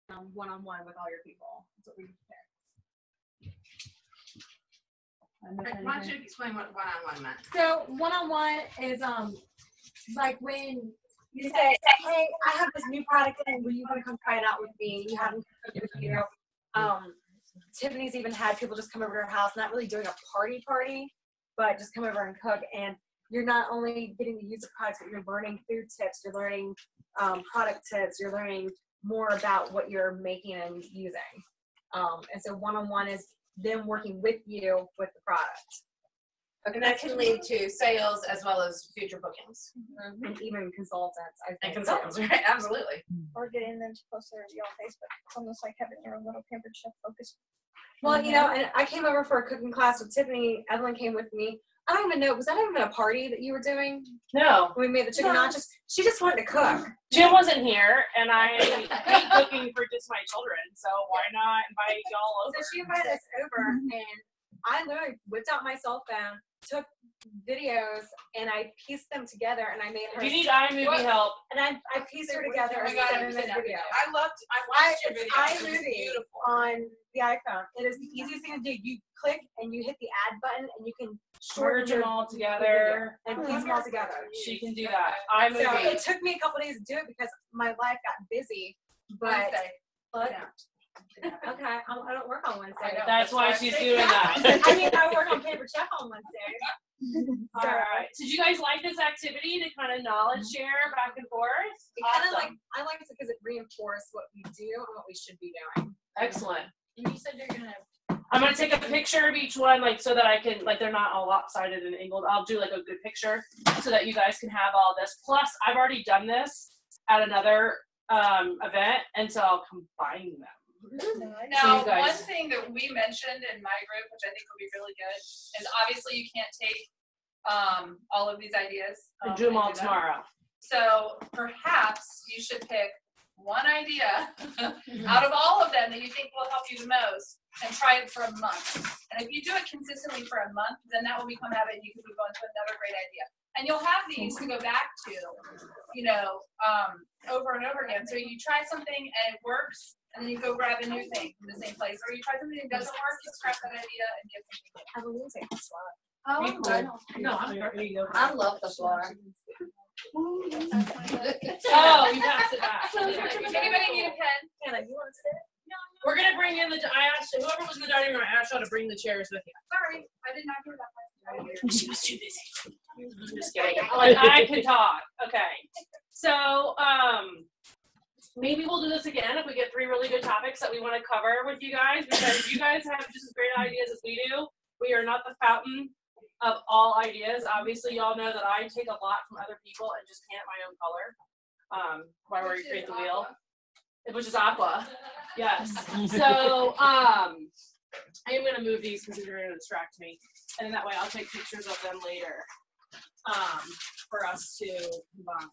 one-on-one with all your people. That's what we picked. Why don't you explain what one-on-one meant? So one-on-one is like when you say, hey, I have this new product in, will you want to come try it out with me? You haven't cooked it with you. Tiffany's even had people just come over to her house, not really doing a party, but just come over and cook. And you're not only getting to use the products, but you're learning food tips, you're learning product tips, you're learning more about what you're making and using. And so one-on-one is them working with you with the product. And that can lead to sales as well as future bookings. Mm-hmm. And even consultants, I think. And consultants, right? Absolutely. Or getting them to post their review on Facebook. It's almost like having your own little pampered chef focus. Well, you know, and I came over for a cooking class with Tiffany. Evelyn came with me. I don't even know, was that even a party that you were doing? No. When we made the chicken nachos? She just wanted to cook. Jim wasn't here, and I hate cooking for just my children, so why not invite y'all over? So she invited us over, and I literally whipped out my cell phone, took videos, and I pieced them together, and I made her. If you need iMovie help. And I pieced her together in a 7-minute video. I watched your video. iMovie beautiful. On the iPhone. It is the easiest thing to do. You click and you hit the add button, and you can Merge them all together. and piece them all together. She can do that. iMovie. So it took me a couple days to do it because my life got busy. But okay, I don't work on Wednesday. That's why she's doing that. I mean, I work on Paper Chef on Wednesday. All right. So did you guys like this activity to kind of knowledge share back and forth? Awesome. I like it because it reinforces what we do and what we should be doing. Excellent. And you said you're gonna. I'm gonna take a picture of each one, like so that I can, like they're not all lopsided and angled. I'll do like a good picture so that you guys can have all this. Plus, I've already done this at another event, and so I'll combine them. Now, one thing that we mentioned in my group, which I think will be really good, is obviously you can't take all of these ideas and do them all tomorrow. So perhaps you should pick one idea out of all of them that you think will help you the most and try it for a month. And if you do it consistently for a month, then that will become habit and you can move on to another great idea. And you'll have these to go back to, you know, over and over again. So you try something and it works, and then you go grab a new thing from the same place. Or you try something that doesn't work, you scrap that idea and get something new. I will take the slot. I love the floor. Oh, you passed it back. Anybody need a pen? Hannah, you want to sit? We're gonna bring in I asked whoever was in the dining room. I asked y'all to bring the chairs with you. Sorry, I did not hear that part. She was too busy. I'm just kidding. Like I could talk. Okay. So maybe we'll do this again if we get 3 really good topics that we want to cover with you guys, because you guys have just as great ideas as we do. We are not the fountain of all ideas. Obviously, y'all know that I take a lot from other people and just paint my own color. Why we create the wheel, which is aqua. Yes. So I am gonna move these because they're gonna distract me, and then that way I'll take pictures of them later for us to combine.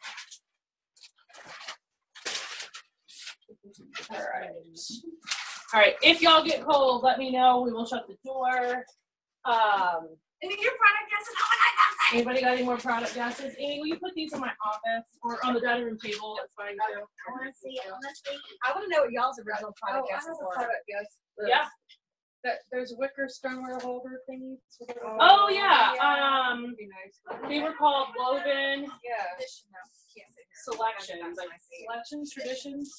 All right. If y'all get cold, let me know. We will shut the door. Any of your product guesses? Oh my God, anybody got any more product guesses? Amy, will you put these in my office or on the dining room table? It's fine too. I want to see it. I want to know what y'all's original product guesses I have a were. product guess. Yeah. There's wicker stoneware holder thingies. Oh yeah. They were called woven selections, like selections, traditions.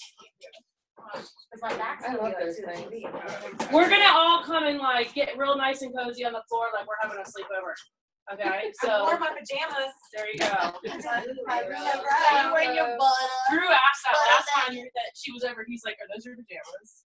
I love those things. We're gonna all come and like get real nice and cozy on the floor, like we're having a sleepover. Okay, so wore my pajamas. There you go. You wearing your butt. Drew asked that last time that she was over. He's like, "Are those your pajamas?"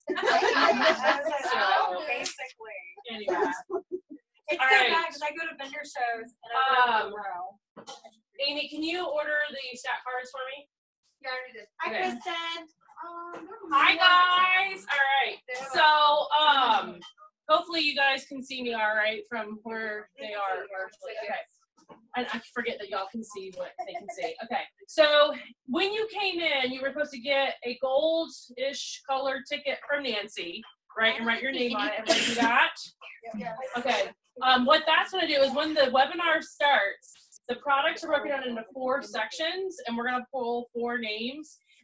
So basically, anyway. It's so bad because I go to vendor shows and I go to the row. Amy, can you order the stat cards for me? Yeah, I already did. Hi, Kristen. Hi guys. All right. So hopefully you guys can see me all right from where they are. Okay. And I forget that y'all can see what they can see. Okay. So when you came in, you were supposed to get a gold-ish colored ticket from Nancy, right? And write your name on it. Everybody do that? Okay. What that's going to do is when the webinar starts, the products are broken down into 4 sections, and we're going to pull 4 names.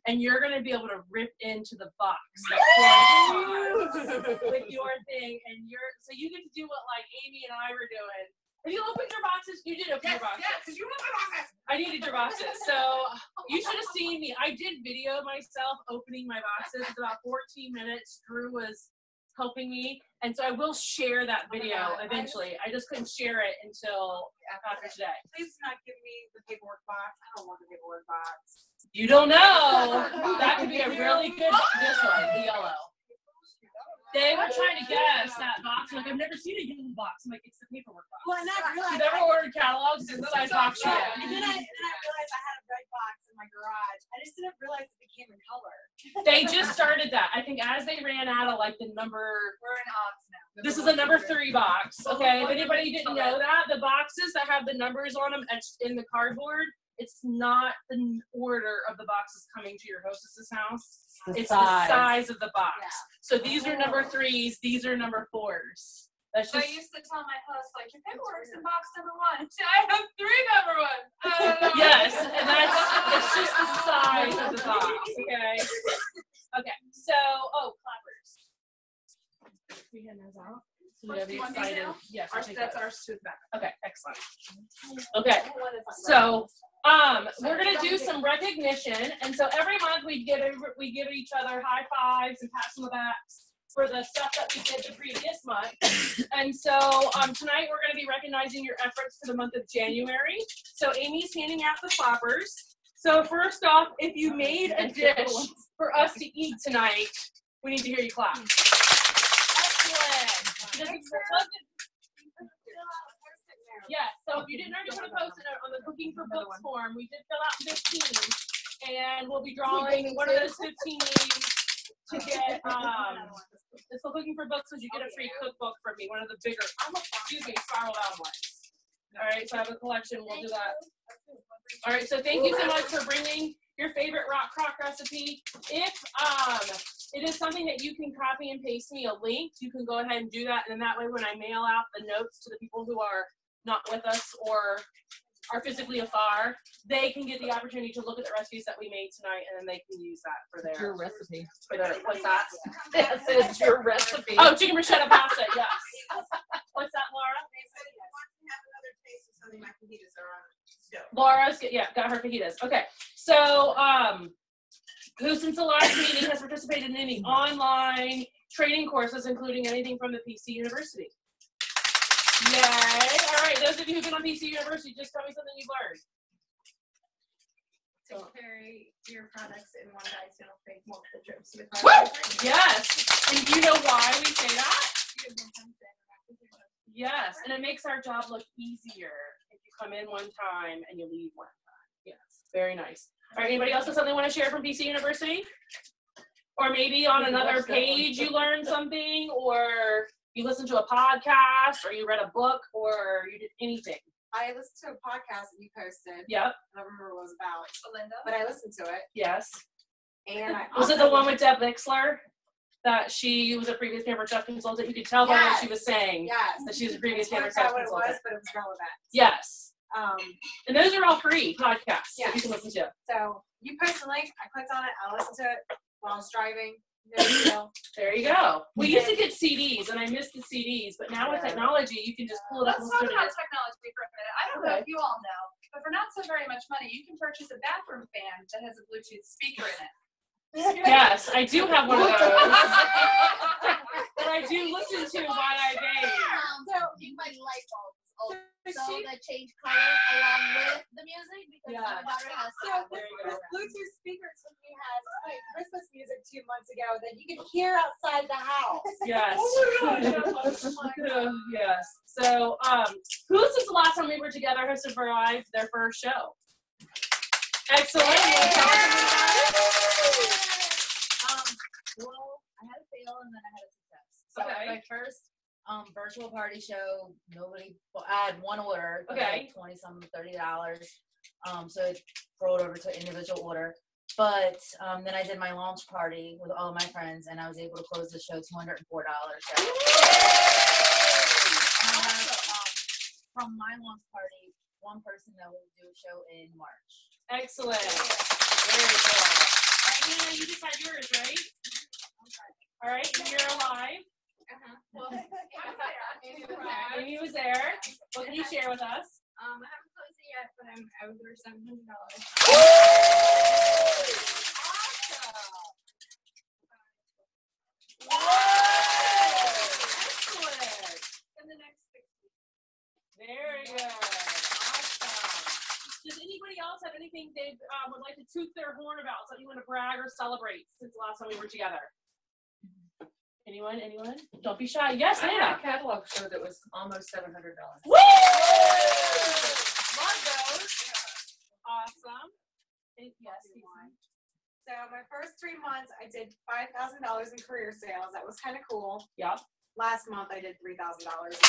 and you're gonna be able to rip into the box that corresponds with your thing, and so you get to do what like Amy and I were doing. Have you opened your boxes? You did open your boxes. Yeah, because you have my boxes. I needed your boxes. So you should have seen me. I did video myself opening my boxes. It's about 14 minutes. Drew was helping me. And so I will share that video eventually. I just couldn't share it until after today. Please do not give me the paperwork box. I don't want the paperwork box. You don't know. That could be a really good, this one, the yellow. They were trying to guess that box. Like, I've never seen a yellow box. I'm like, it's the paperwork box. Well, and I realized. You've ever ordered catalogs? It's the size box you Yeah. get. And then I realized I had a red box in my garage. I just didn't realize it became in color. They just started that. I think as they ran out of like the number. We're in odds now. This is a number 3 box. Okay, if anybody didn't know that, the boxes that have the numbers on them etched in the cardboard, it's not the order of the boxes coming to your hostess's house. It's the size of the box. Yeah. So these are number 3s. These are number 4s. That's So I just used to tell my host, like, your paperwork's in box number 1. I have 3 number 1. yes, and it's just the size of the box. Okay. Okay. So clappers. We hand those out. So First, be you want these excited. now? Yes, I'll take That's those. ours to the back. Okay, excellent. Okay, so we're gonna do some recognition, and so every month we give each other high fives and pats on the backs for the stuff that we did the previous month. And so tonight we're gonna be recognizing your efforts for the month of January. So Amy's handing out the clappers. So first off, if you made a dish for us to eat tonight, we need to hear you clap. Excellent. Yes, so if you didn't already put a post-it note on the Cooking for Books form, we did fill out 15, and we'll be drawing one of those 15 names to get, it's the Cooking for Books, because you get a free cookbook from me, one of the bigger, spiral bound ones. All right, so I have a collection, we'll do that. All right, so thank you so much for bringing your favorite rock crock recipe. If it is something that you can copy and paste me a link, you can go ahead and do that, and that way when I mail out the notes to the people who are not with us or are physically afar, they can get the opportunity to look at the recipes that we made tonight, and then they can use that for their Your recipe. what's that? Yes, it's your recipe. Oh, chicken bruschetta pasta, yes. What's that, Laura? Laura's got her fajitas. Okay, so who since the last meeting has participated in any online training courses, including anything from the PC University? Yay! All right, those of you who've been on PC University, just tell me something you've learned. To carry your products in one bag so you don't take multiple trips to the Woo! product. Yes, and you know why we say that? Yes, and it makes our job look easier if you come in one time and you leave one time. Yes, very nice. All right, anybody else have something they want to share from PC University? Or maybe on another page you learned something, or you listened to a podcast, or you read a book, or you did anything. I listened to a podcast that you posted. Yep. I don't remember what it was about, Belinda? but I listened to it. Yes. And I Was it also the one with Deb Wixler? That she was a previous Pampered Chef consultant. You could tell by what she was saying Yes. that she was a previous I Pampered forgot Chef what it consultant. was, but it was relevant. Yes. Um, And those are all free podcasts that Yes. you can listen to. so you post a link, I clicked on it, I listened to it while I was driving. No big deal. There you go. We used to get CDs, and I missed the CDs, but now with Yeah. technology, you can just pull it up Let's and talk listen to about it. technology for a minute. I don't know if you all know, but for not so very much money, you can purchase a bathroom fan that has a Bluetooth speaker in it. Yes, I do have one of those that I do listen to while I bathe. So You buy light bulbs Is also she- that change color along with the music because Yeah. my daughter has So that. this Bluetooth speaker Tiffany has played Christmas music 2 months ago that you can hear outside the house. Yes. Oh Yes. So, who since the last time we were together has survived their first show? Excellent. You wanna tell us something about it? Well, I had a fail and then I had a success. So Okay. my first virtual party show, I had one order. Okay. $20-some, $30. So it rolled over to individual order. But then I did my launch party with all of my friends, and I was able to close the show $204. And I have, from my launch party, one person that will do a show in March. Excellent. Very cool. Hannah, you just had yours, right? All right, and you're alive. Well, Amy was there. What can you share with us? I haven't closed it yet, but I was over $700. Excellent. In the next 6 weeks. Very good. Awesome. Does anybody else have anything they would like to toot their horn about, something you want to brag or celebrate since the last time we were together? Anyone? Anyone? Don't be shy. Yes, I had Nana. a catalog show that was almost $700. Woo! Love those. Awesome. Yes. So my first 3 months, I did $5,000 in career sales. That was kind of cool. Yep. Last month, I did $3,000.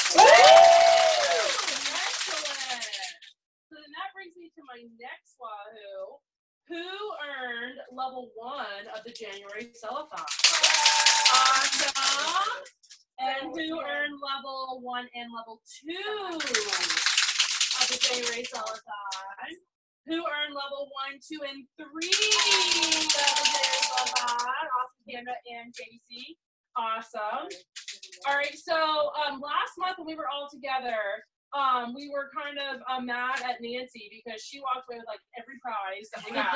Excellent. So then that brings me to my next Wahoo. Who earned level 1 of the January Sellathon? Awesome. And who earned level 1 and level 2 of the January Sellathon? Who earned level 1, 2, and 3 of the January Sellathon? Awesome, Canada and Casey. Awesome. All right, so last month when we were all together, we were kind of mad at Nancy because she walked away with like every prize that we had.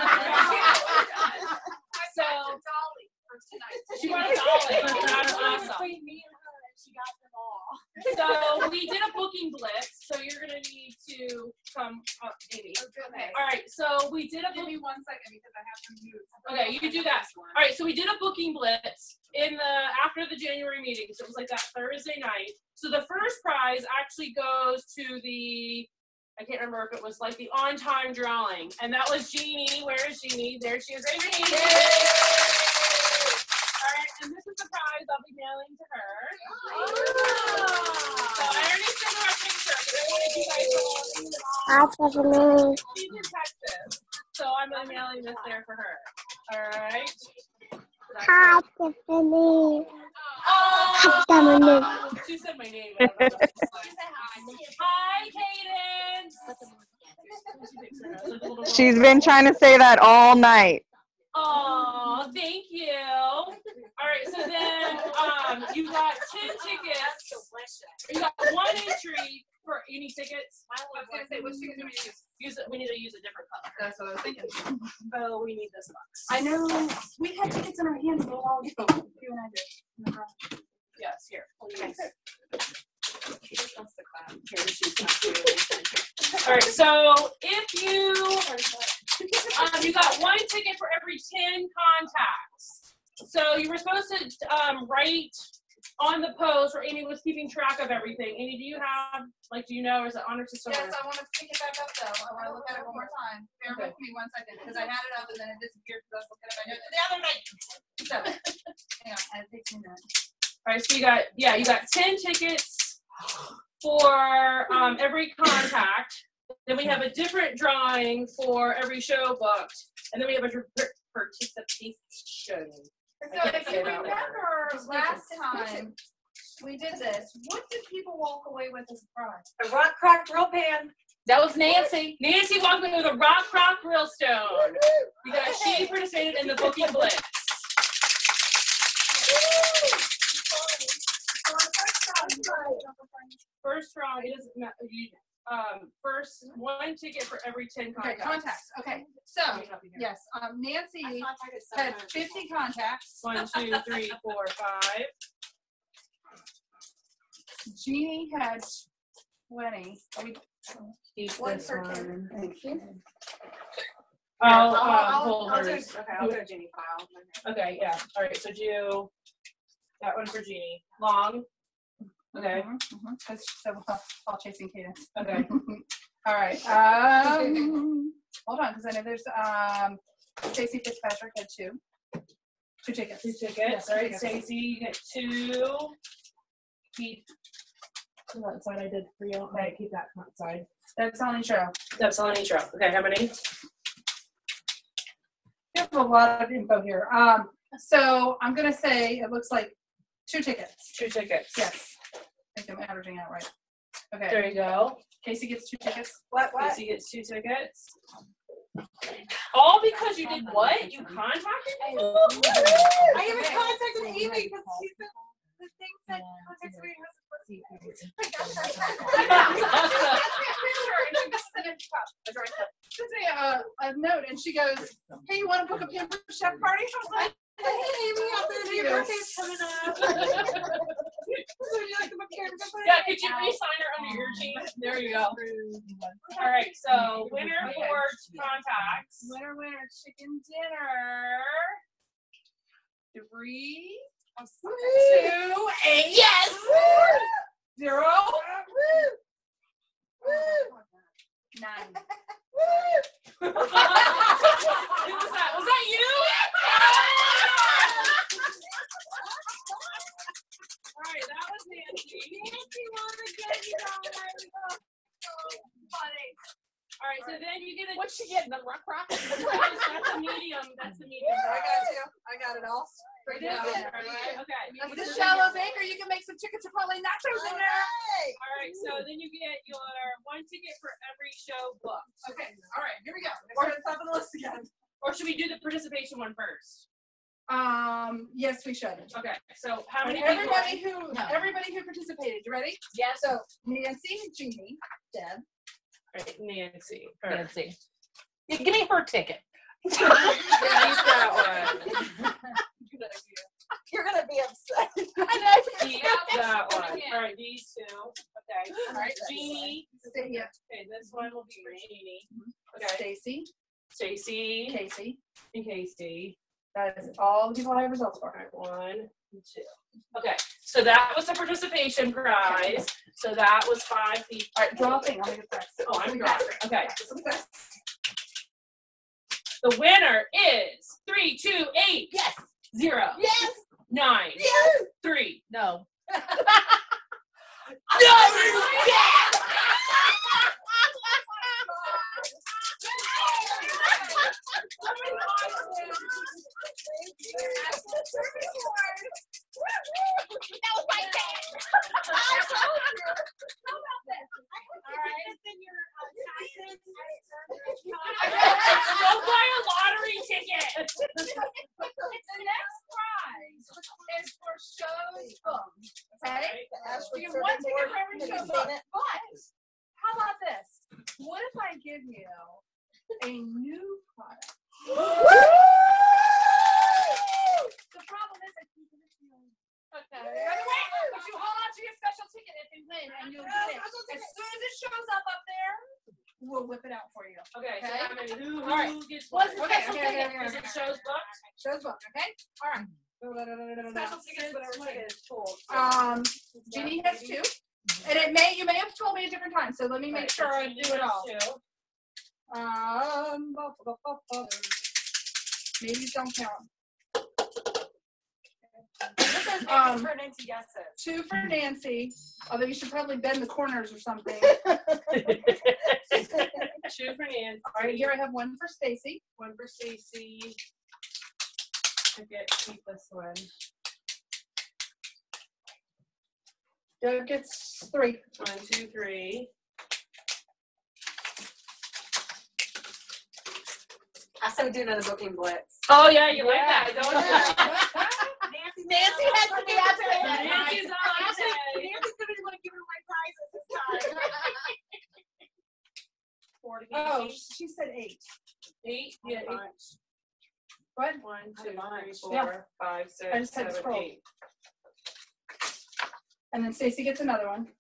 So Dolly for tonight. she won a dolly. That's awesome. Between me and her, and she got them all. So we did a booking blitz. So you're gonna need to come up, Amy. Okay. All right. So we did a Give booking. me 1 second because I have to move. Okay, you do that. All right, so we did a booking blitz after the January meeting. So it was like that Thursday night. So the first prize actually goes to I can't remember if it was like the on-time drawing, and that was Jeannie. Where is Jeannie? There she is. Right here. All right, and this is the prize I'll be mailing to her. So I already sent her a picture because I wanted you guys to all see it all. She's in Texas, so I'm mailing this there for her. All right. Hi, Tiffany. Oh, she said my name. I don't know what she said. Hi, Cadence. She's been trying to say that all night. Oh, thank you. All right, so then you got 10 tickets. You got 1 entry for any tickets. I was going to say, which tickets do we use? We need to use a different color. That's what I was thinking. Oh, we need this box. I know. We had tickets in our hands a little while ago. You and I did. Yes, here. Please. She wants to clap. Here, she's not doing. All right, so if you got 1 ticket for every 10 contacts. So you were supposed to write on the post, or Amy was keeping track of everything. Amy, do you know, is it honor system? Yes, I want to pick it back up though. I want to look at it one more time. Bear with me 1 second because I had it up and then it disappeared because I was looking at my notes the other night. So, hang on, it takes me a minute. All right, so you got 10 tickets for every contact. Then we have a different drawing for every show booked, and then we have a participation. So if you remember last time we did this, what did people walk away with as a prize? A rock cracked drill pan. That was Nancy. Nancy walked away with a rock crock grill stone because she participated in the booking blitz. First drawing, it doesn't matter. First 1 ticket for every 10 Okay, contacts. contacts. Okay, so yes, Nancy had 50 contacts. 1, 2, 3, 4, 5. Jeannie had 20. One per kid. Thank you. I'll hold I'll do, hers. okay, I'll do a Jeannie file. Okay, yeah. All right, so do that one for Jeannie. Long. Okay. So all chasing cadence. Okay. All right. Hold on, because I know there's Stacey Fitzpatrick had 2 tickets. 2 tickets. Yes, All right, tickets. Stacey, you get 2. Keep that side I did for you. Okay, keep that side. That's on intro. That's on intro. Okay, how many? There's a lot of info here. So I'm gonna say it looks like 2 tickets. 2 tickets. Yes. I think I'm averaging out right. Okay. There you go. Casey gets 2 tickets. What? Casey gets 2 tickets. All because you did what? You contacted people? I even contacted Amy because she said the thing said contact Sweet Sends me a note and she goes, "Hey, you want to book a Pampered Chef party?" I was like, Hey Amy, I said your birthday's coming up. So you like to book your birthday? Yeah, could you re-sign her under your team? There you go. All right, so winner for contacts. Winner, chicken dinner. 3, 2, 8. Yes! 0. 9. Who was that? Was that you? All right, that was Nancy. Nancy wanted to get you guys. Funny. All right, so then you get a. What's she getting? The rock? That's a medium. That's a medium. I got you. I got it all. It is it, right? Okay. That's the shallow baker. You can make some chicken chipotle nachos in there. All right, so then you get your 1 ticket for every show booked. Okay. All right. Here we go. We're at the top of the list again. Or should we do the participation one first? Yes, we should. Okay, so how many people? Everybody who participated. You ready? Yeah. So Nancy, Jeannie, Deb. All right, Nancy. Nancy. Yeah, give me her ticket. Yeah, he's got one. You're gonna be upset. He's got one. All right, these two. Okay. All right. Jeannie. Yeah. Okay, this one will be for Jeannie. Okay. Stacy, Stacy Casey. and Casey. That is all the people I have results All for. right, 1 and 2. Okay, so that was the participation prize. So that was 5 people. All right, draw a thing. I'm gonna get this. Oh, I'm drawing. Okay. The winner is 3, 2, 8. Yes. 0. Yes. 9. Yes. 3. No. No. Yes. That was my bad. Go buy a lottery ticket. The next prize is for shows booked. Okay? Ashford You Serving want to Board. get every Have show you seen booked. it? But how about this? What if I give you a new product? The problem is I can't give it to you. Okay. But you hold on to your special ticket if you win, and you'll get it. As soon as it shows up there, we'll whip it out for you. Okay. So Okay. how many? Who All right. gets What's what? the special ticket? Is it shows booked? Shows booked, okay? All right. Special tickets, whatever ticket is full. Jeannie has 2, and you may have told me a different time, so let me make sure I do it all. Maybe don't count. For Nancy, yeses. 2 for Nancy, although you should probably bend the corners or something. 2 for Nancy. All right, here I have 1 for Stacy. 1 for Stacy. Keep this one. Doug gets 3. 1, 2, 3. I started doing another booking blitz. Oh yeah, you like that, don't you? Nancy has to be absent. Nancy's on Nancy's today. gonna be like giving away prizes this time. 4 to Oh, Casey. she said 8. 8. Yeah, 8. What? 1, 2, 3, 4, Yeah. 5, I 6, just had to 7, scroll. 8. And then Stacy gets another one.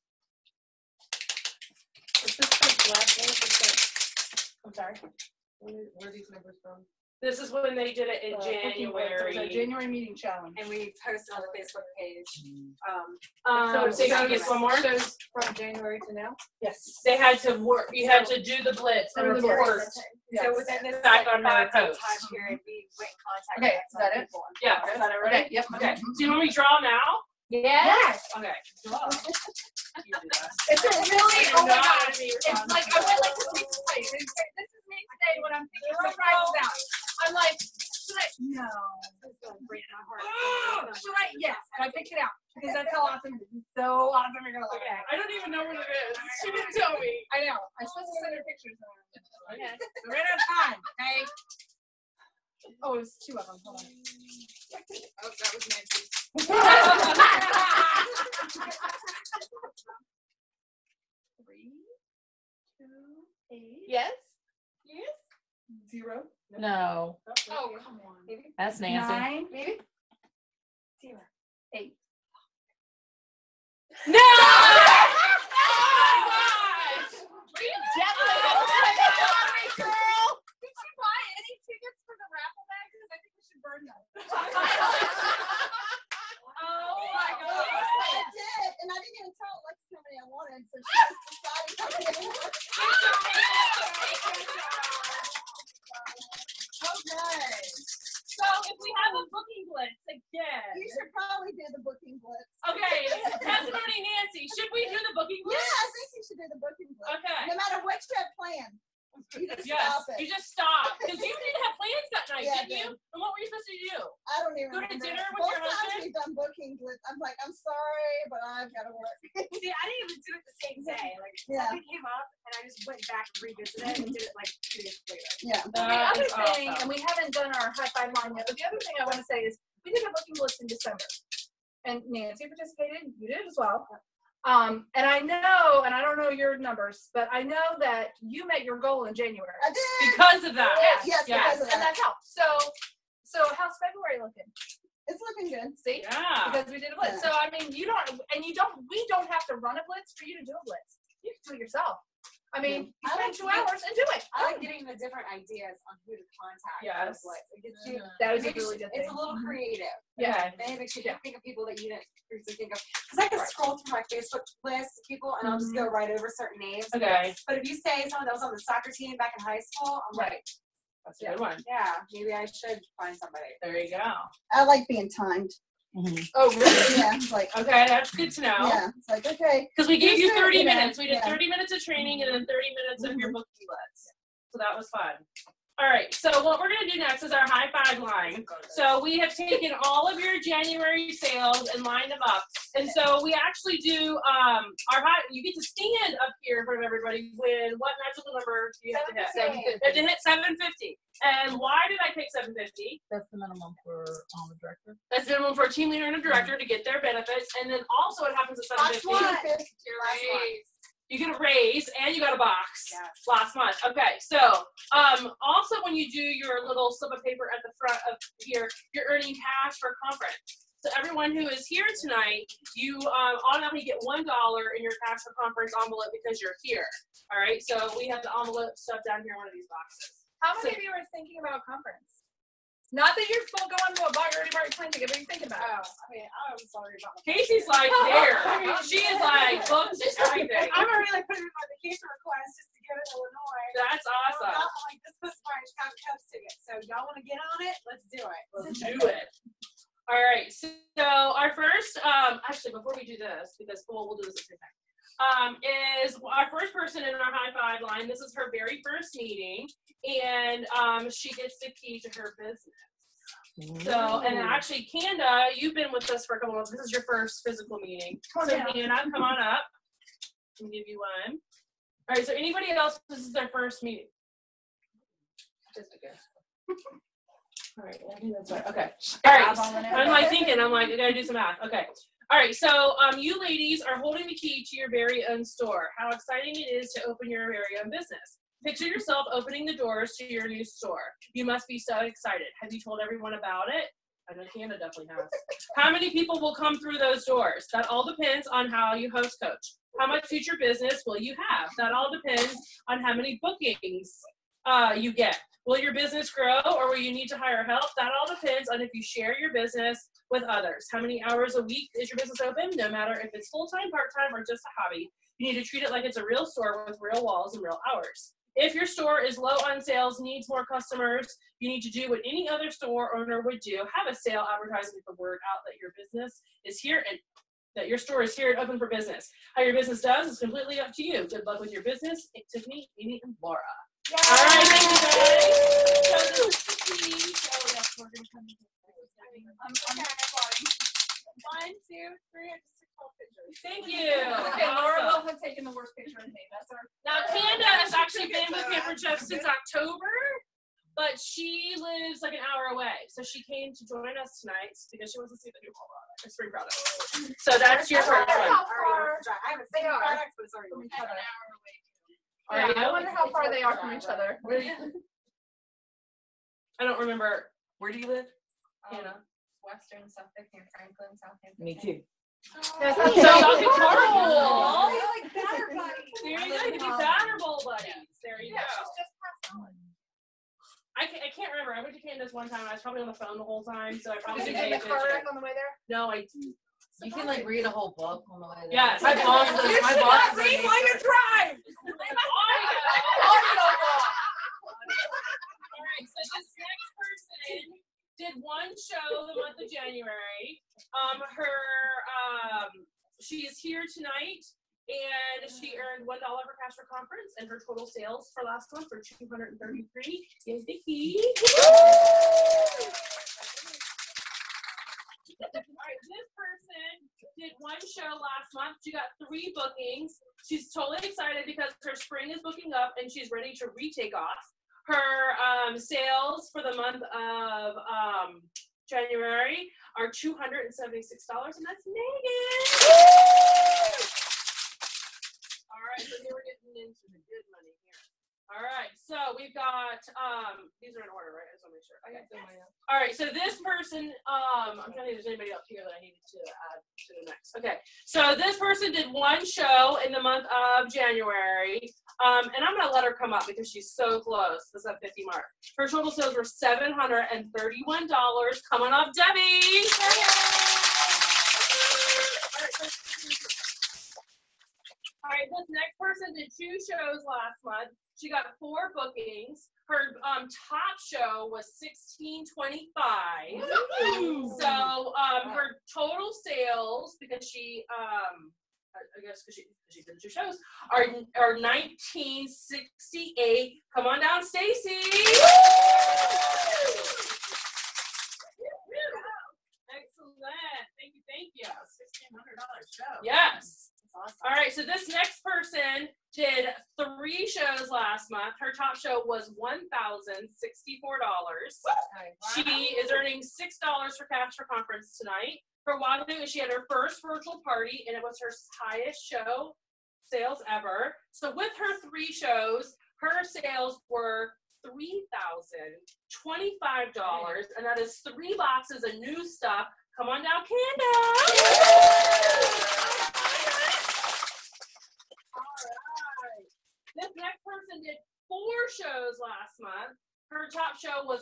Is this the black one? I'm sorry. Where are these numbers from? This is when they did it in January. The January meeting challenge. And we posted on the Facebook page. So Stacy gets one more. Shows from January to now? Yes. They had to work. You had to do the blitz and Through the report. blitz. So within this Back like, on her 5-day post. time period, we went and contacted. Okay, is that it? people. Yeah. Is that it, Okay, right? yep. Okay. So you want me to draw now? Yes. Okay. Draw. You do that. It's a really, You're oh my not God. gonna be It's like, I went like this week's play. This is me today when I'm thinking of prizes out. I'm like, should I? No. Should I? Yes. And I picked it out. because that's how awesome it is. So awesome you're gonna look Okay, at. I don't even know what it is. She didn't tell me. I know. I'm supposed to send her pictures. Okay. So we're out of time. Okay. Oh, it was 2 of them. Hold on. Oh, that was Nancy's. 3, 2, 8. Yes? Yes. 0. No. Oh, come on. Maybe. That's Nancy. 9. Maybe. 0. 8. No! Did she buy any tickets for the raffle bag? Because I think we should burn them. Oh my I god. did, and I didn't even tell Lex how many I wanted, so she just decided how many. Okay. So if we have a booking blitz again. You should probably do the booking blitz. Okay, testimony Nancy, should we do the booking Yeah, blitz? I think you should do the booking blitz. Okay. No matter what you have planned. You just Yes, stop it. you just stop. Because you didn't have plans that night, Yeah, I didn't you? And what were you supposed to do? I don't even Go to remember. dinner with Both your times husband? we've done booking blitz. I'm like, I'm sorry, but I've got to work. See, I didn't even do it the same day. Like Yeah. something came up, and I just went back and revisited it and did it like 2 days later. Yeah. The That other is thing, awesome. and we haven't done our high five line yet, but the other thing I want to say is we did a booking blitz in December. And Nancy participated, you did as well. And I know, and I don't know your numbers, but I know that you met your goal in January. I did. Because of that. Yes, because of And that. that helped. So how's February looking? It's looking good. See? Yeah. Because we did a blitz. So I mean, we don't have to run a blitz for you to do a blitz. You can do it yourself. I mean, you I spend like 2 hours and do it. I like getting the different ideas on who to contact. Yes. for Blitz. It gets you. That is a it makes really good It's thing. a little creative. Yeah. And it makes you think of people that you didn't previously think of. Because I can scroll through my Facebook list of people and I'll just go right over certain names. Okay. But if you say someone that was on the soccer team back in high school, I'm like, That's a good one. yeah, maybe I should find somebody. There you go. I like being timed. Oh, really? Yeah, it's like, Okay, that's good to know. yeah, it's like, okay. Because we gave you Just 30 you know, minutes. We did yeah. 30 minutes of training and then 30 minutes of your booking blitz. So that was fun. All right, so what we're going to do next is our high five line. So we have taken all of your January sales and lined them up. And so we actually do our high, you get to stand up here in front of everybody with what magical number do you have to hit? 750. You have to hit 750. And why did I pick 750? That's the minimum for the director. That's minimum for a team leader and a director to get their benefits. And then also what happens at 750? You get a raise and you got a box last month. Okay, so also when you do your little slip of paper at the front of here, you're earning cash for conference. So everyone who is here tonight, you automatically get $1 in your cash for conference envelope because you're here. All right, so we have the envelope stuff down here in one of these boxes. How many of you are thinking about conference? Not that you're full going to a bar, you already bought your plane ticket, but you're thinking about it. I mean, I'm sorry about Casey's like there. She is like booked everything. I'm already like putting in my vacation request just to go to Illinois. That's awesome. I'm like, this was my Chicago Cubs ticket. So y'all want to get on it? Let's do it. Let's do it. All right. So our first, actually, before we do this, because we'll do this at the same time, is our first person in our high five line. This is her very first meeting, and she gets the key to her business. So, and actually, Kanda, you've been with us for a couple months. This is your first physical meeting. So, Kanda, come on up. I'll give you one. All right. So, anybody else? This is their first meeting. Just a guess. All right. I think that's right. Okay. All right. I'm like thinking. I'm like, I gotta do some math. Okay. All right. So, you ladies are holding the key to your very own store. How exciting it is to open your very own business. Picture yourself opening the doors to your new store. You must be so excited. Have you told everyone about it? I know Kanda definitely has. How many people will come through those doors? That all depends on how you host coach. How much future business will you have? That all depends on how many bookings you get. Will your business grow or will you need to hire help? That all depends on if you share your business with others. How many hours a week is your business open? No matter if it's full-time, part-time, or just a hobby. You need to treat it like it's a real store with real walls and real hours. If your store is low on sales, needs more customers, you need to do what any other store owner would do. Have a sale advertising, get the word out that your business is here and that your store is here and open for business. How your business does is completely up to you. Good luck with your business. Tiffany, Amy, and Laura. Yay! All right, thank you guys. So this is the key. So yes, we're gonna come in. I'm applauding. 1, 2, 3. I just took 12 pictures. Thank you. Okay, Laura Awesome. will have taken the worst picture of me. That's our. Now, Kanda has actually been with Pampered Chef since October, but she lives like an hour away. So she came to join us tonight because she wants to see the new spring product. So that's your first one. I haven't seen products, but it's already From on. each other. An hour away. Yeah, I wonder how far they are from each other. I don't remember. Where do you live? Hannah. Western Suffolk near Franklin, Southampton. Me too. Yes, So I'm y'all can sorry. carpool. They're like batter buddies. There you go. You can be batter bowl buddies. There you Yeah, go. she's just passed on. I can't remember. I went to Candace one time. I was probably on the phone the whole time, so I probably Did you didn't get pay the attention. card on the way there? No, I. You can like read a whole book on the way there. Yes. My boss is You my should boss not is read like, while you drive. All right, so this next person did one show the month of January. She is here tonight, and she earned $1 per cash for conference, and her total sales for last month were $233. Yay, Vicky! All right, this person did one show last month. She got 3 bookings. She's totally excited because her spring is booking up and she's ready to retake off. Her sales for the month of January are $276, and that's Megan. All right, so here we're getting into the good money here. All right, so we've got these are in order, right? I just want to make sure. Okay. All right, so this person, I'm trying to think if there's anybody up here that I needed to add to the next. Okay, so this person did one show in the month of January, and I'm gonna let her come up because she's so close. This is a 50 mark. Her total sales were $731. Coming up, Debbie. All right, this next person did 2 shows last month. She got 4 bookings. Her top show was $16.25. So her total sales, because she I guess because she did 2 shows, are $19.68. Come on down, Stacy. Excellent. Thank you. $1,600 show. Yes. That's awesome. All right, so this next person did 3 shows last month. Her top show was $1,064. She is earning $6 for cash for conference tonight. For Wazoo, she had her first virtual party, and it was her highest show sales ever. So with her 3 shows, her sales were $3,025, and that is 3 boxes of new stuff. Come on down, Candace. This next person did 4 shows last month. Her top show was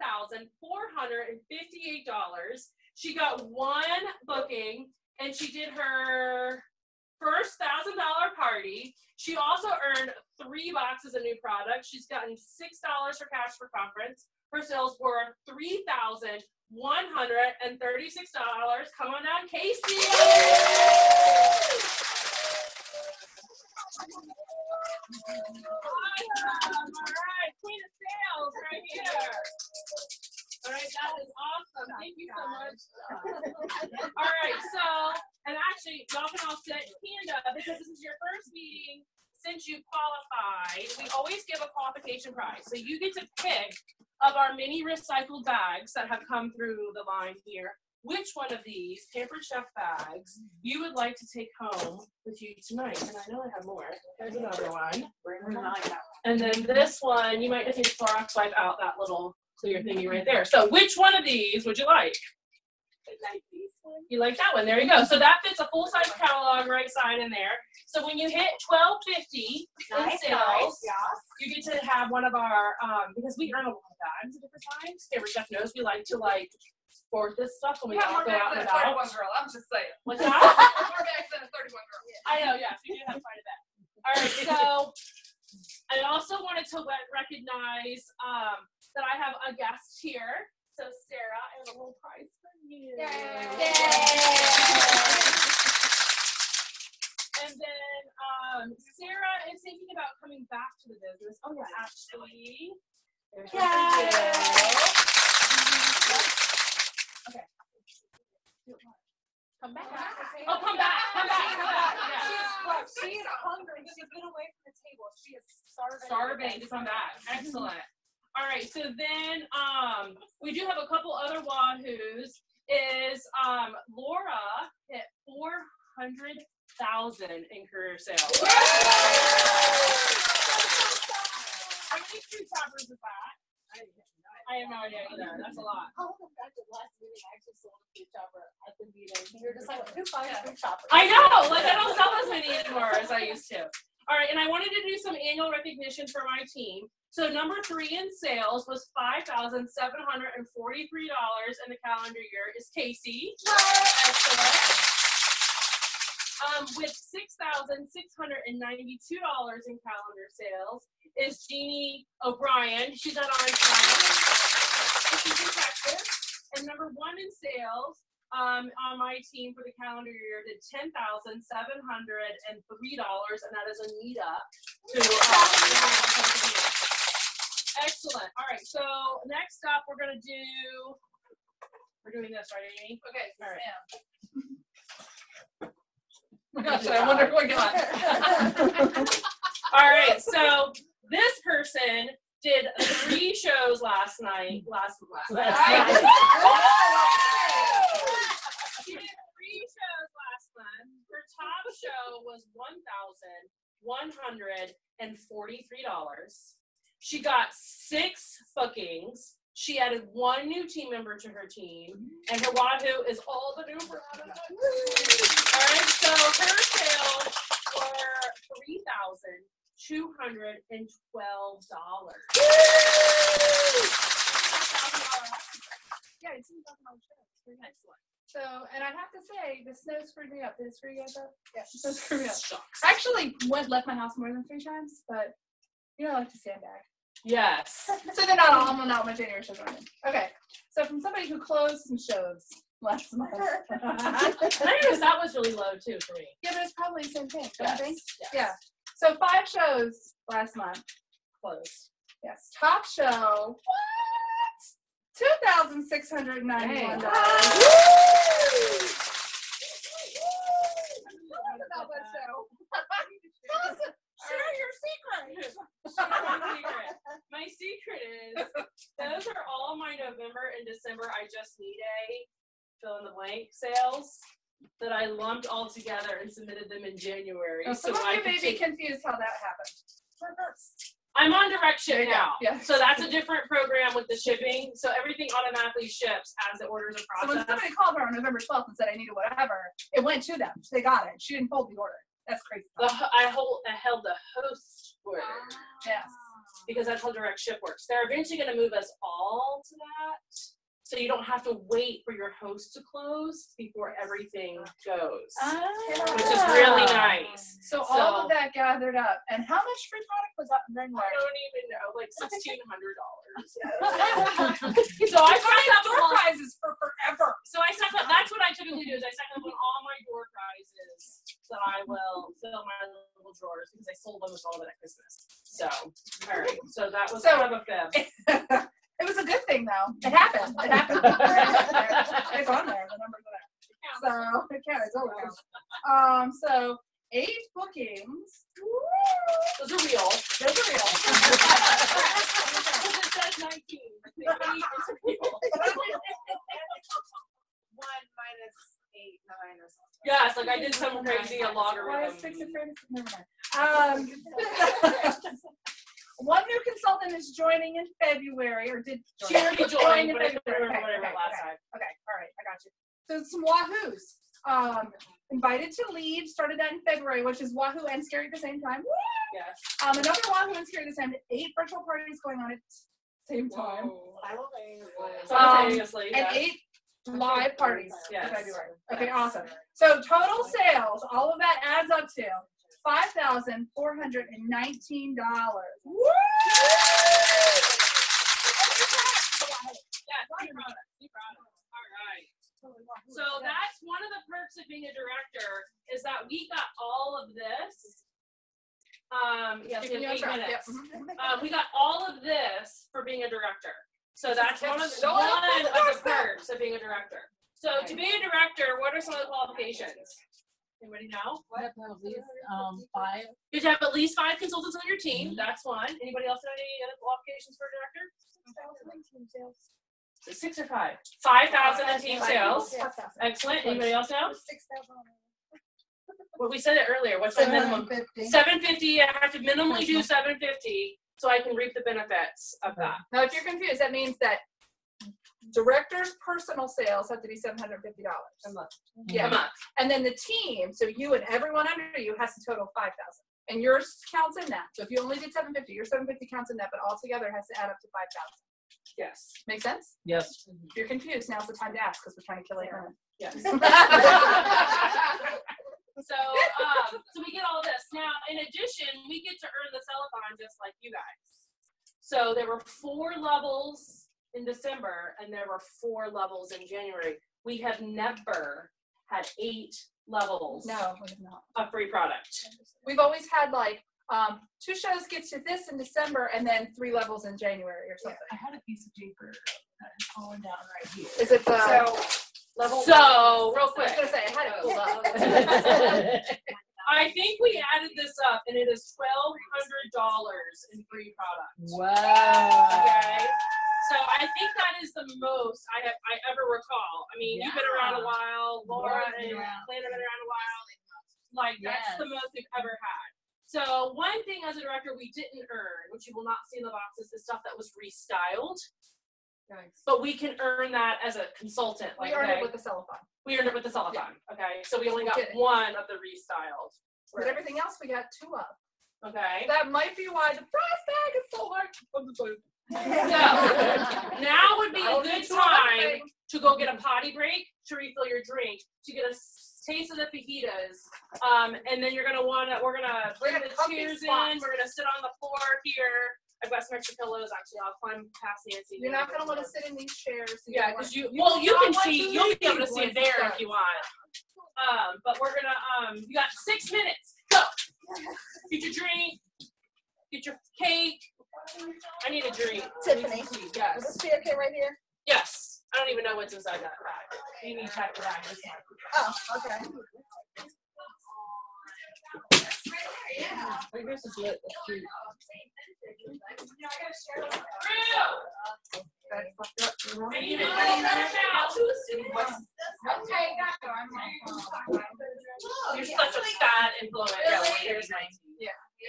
$1,458. She got 1 booking, and she did her first $1,000 party. She also earned 3 boxes of new products. She's gotten $6 for cash for conference. Her sales were $3,136. Come on down, Casey. All right, queen of sales right here. All right, that is awesome. Thank you so much. All right, so, and actually, y'all can all sit, Kanda, because this is your first meeting since you qualified. We always give a qualification prize. So you get to pick of our mini recycled bags that have come through the line here, which one of these Pampered Chef bags you would like to take home with you tonight. And I know I have more. There's another one. And then this one, you might just need to Clorox wipe out that little clear thingy right there. So which one of these would you like? You like that one? There you go. So that fits a full-size catalog right side in there. So when you hit $12.50 in sales, you get to have one of our, because we earn a lot of bags at different times. Pampered Chef knows we like to sport this stuff when we all go out and about. 31 girl. I'm just saying. What's that? More bags than a 31 girl. I know, yes, we do have quite a bit. All right, so I also wanted to recognize that I have a guest here. So Sarah, I have a little prize for you. Yay. And then Sarah is thinking about coming back to the business. Oh yeah, actually. There's one for you. Okay. Come back. Oh, come back. Yeah. She is hungry. She's been away from the table. She is starving. Starving to come back. Excellent. All right, so then we do have a couple other Wahoos. Is Laura hit 400,000 in career sales. How many food choppers is that? I have no idea either. That's a lot. How long back to last meeting I actually sold a food chopper at the meeting? You're just like, who buys food choppers? I know, like I don't sell as many anymore as I used to. All right, and I wanted to do some annual recognition for my team. So number 3 in sales was $5,743 in the calendar year is Casey. Excellent. With $6,692 in calendar sales is Jeannie O'Brien. She's at Orange County. She's in Texas. And number 1 in sales on my team for the calendar year did $10,703, and that is Anita. Excellent. All right. So next up, we're doing this, right, Amy? Okay, All right. Gosh, I wonder what got. All right, so this person did 3 shows last night. She did 3 shows last month. Her top show was $1,143. She got 6 bookings. She added 1 new team member to her team, and her Wahoo is all the new products. All right, so her sales were $3,212. Yeah, it's $2,000 show. It's pretty excellent. So, and I have to say, the snow screwed me up. Did it screw you guys up? Yeah, snow screwed me up. I actually left my house more than 3 times, but I like to sandbag. Yes. So they're not all. I'm not my January shows on. Okay. So from somebody who closed some shows last month. I noticed that was really low too for me. Yeah, but it's probably the same thing, don't you think? Yes. Yeah. So 5 shows last month Close. Yes. Top show. What? $2,691. About that show. Share your secret. My secret is those are all my November and December I just need a fill in the blank sales that I lumped all together and submitted them in January. Now, some of you may be confused how that happened. I'm on direct ship now. Yeah. So that's a different program with the shipping. So everything automatically ships as the orders are So processed. when somebody called her on November 12th and said I needed whatever, it went to them. They got it. She didn't hold the order. That's crazy. I held the host order. Yes. Because that's how direct ship works. They're eventually going to move us all to that. So you don't have to wait for your host to close before everything goes. Which is really nice. So all of that gathered up. And how much free product was that in I January? don't even know, like $1,600. So I signed up door prizes for forever. So I signed up. That's what I typically do. Is I sign up on all my door prizes that I will fill my little drawers because I sold almost all of it at Christmas. So all right. So that was kind of a fib. It was a good thing though. It happened. It happened. It's on there. The numbers are there. So it counts. It's always counts. So 8 bookings. Those are real. Those are real. Because it says 19. But the 8 is real. 1 minus 8, 9 or something. Yeah, it's like I did some crazy Why logarithm. is 6 afraid of 6? Never mind. 1 new consultant is joining in February, or did She already joined, in but I couldn't February. remember what I wrote last time. Okay, all right, I got you. So some Wahoos. Invited to lead, started that in February, which is Wahoo and Scary at the same time. Yes. Another Wahoo and Scary at the same time. 8 virtual parties going on at the same time. Simultaneously, And yes. 8 live parties Yes. in February. Okay, awesome. So total sales, all of that adds up to $5,419. Woo! All right. So that's one of the perks of being a director is that we got all of this. Yes, we have 8 minutes. We got all of this for being a director. So that's one of the perks of being a director. So to be a director, what are some of the qualifications? Anybody know? You have to have at least 5. You have to have at least 5 consultants on your team. That's one. Anybody else know any other qualifications for a director? 6 or 5? 5,000 in team sales. Excellent. Anybody else know? 6,000. Well, we said it earlier. What's my minimum? 750. I have to minimally do 750 so I can reap the benefits of that. Now, if you're confused, that means that director's personal sales have to be $750 a month. Yeah, A month. and then the team, so you and everyone under you, has to total 5,000. And yours counts in that. So if you only did 750, your 750 counts in that, but altogether has to add up to 5,000. Yes. Make sense? Yes. If you're confused, now's the time to ask because we're trying to kill 8 minutes. Yes. So we get all this. Now, in addition, we get to earn the Cellathon just like you guys. So there were 4 levels in December, and there were 4 levels in January. We have never had 8 levels No, we have not. of free product. We've always had like 2 shows get to this in December and then 3 levels in January or something. I had a piece of paper that is falling down right here. Is it the level? So, real I quick. was gonna say I had it pulled up. I think we added this up, and it is $1,200 in free product. Wow. Okay. So I think that is the most I ever recall. I mean, you've been around a while, Laura and Lana have been around a while. Like that's the most we've ever had. So one thing as a director we didn't earn, which you will not see in the boxes, is stuff that was restyled. Nice. But we can earn that as a consultant. We earned it with the Cellathon. We earned it with the Cellathon. Okay. So we only got We did it. 1 of the restyled. But everything else we got 2 of. Okay. That might be why the prize tag is so high. So now would be a good time to go get a potty break, to refill your drink, to get a taste of the fajitas, and then we're gonna bring the chairs in. We're gonna sit on the floor here. I've got some extra pillows. Actually, I'll climb past Nancy. You're not gonna want to sit in these chairs. So Yeah, because you can see. You'll be able to see it there if you want. But we're gonna you got 6 minutes. Go. Get your drink. Get your cake. I need a drink. Tiffany. Yes. Is this be okay right here? Yes. I don't even know what's inside that bag. You need to check the bag. Oh, okay. You're such a bad influence. Here's mine. Yeah.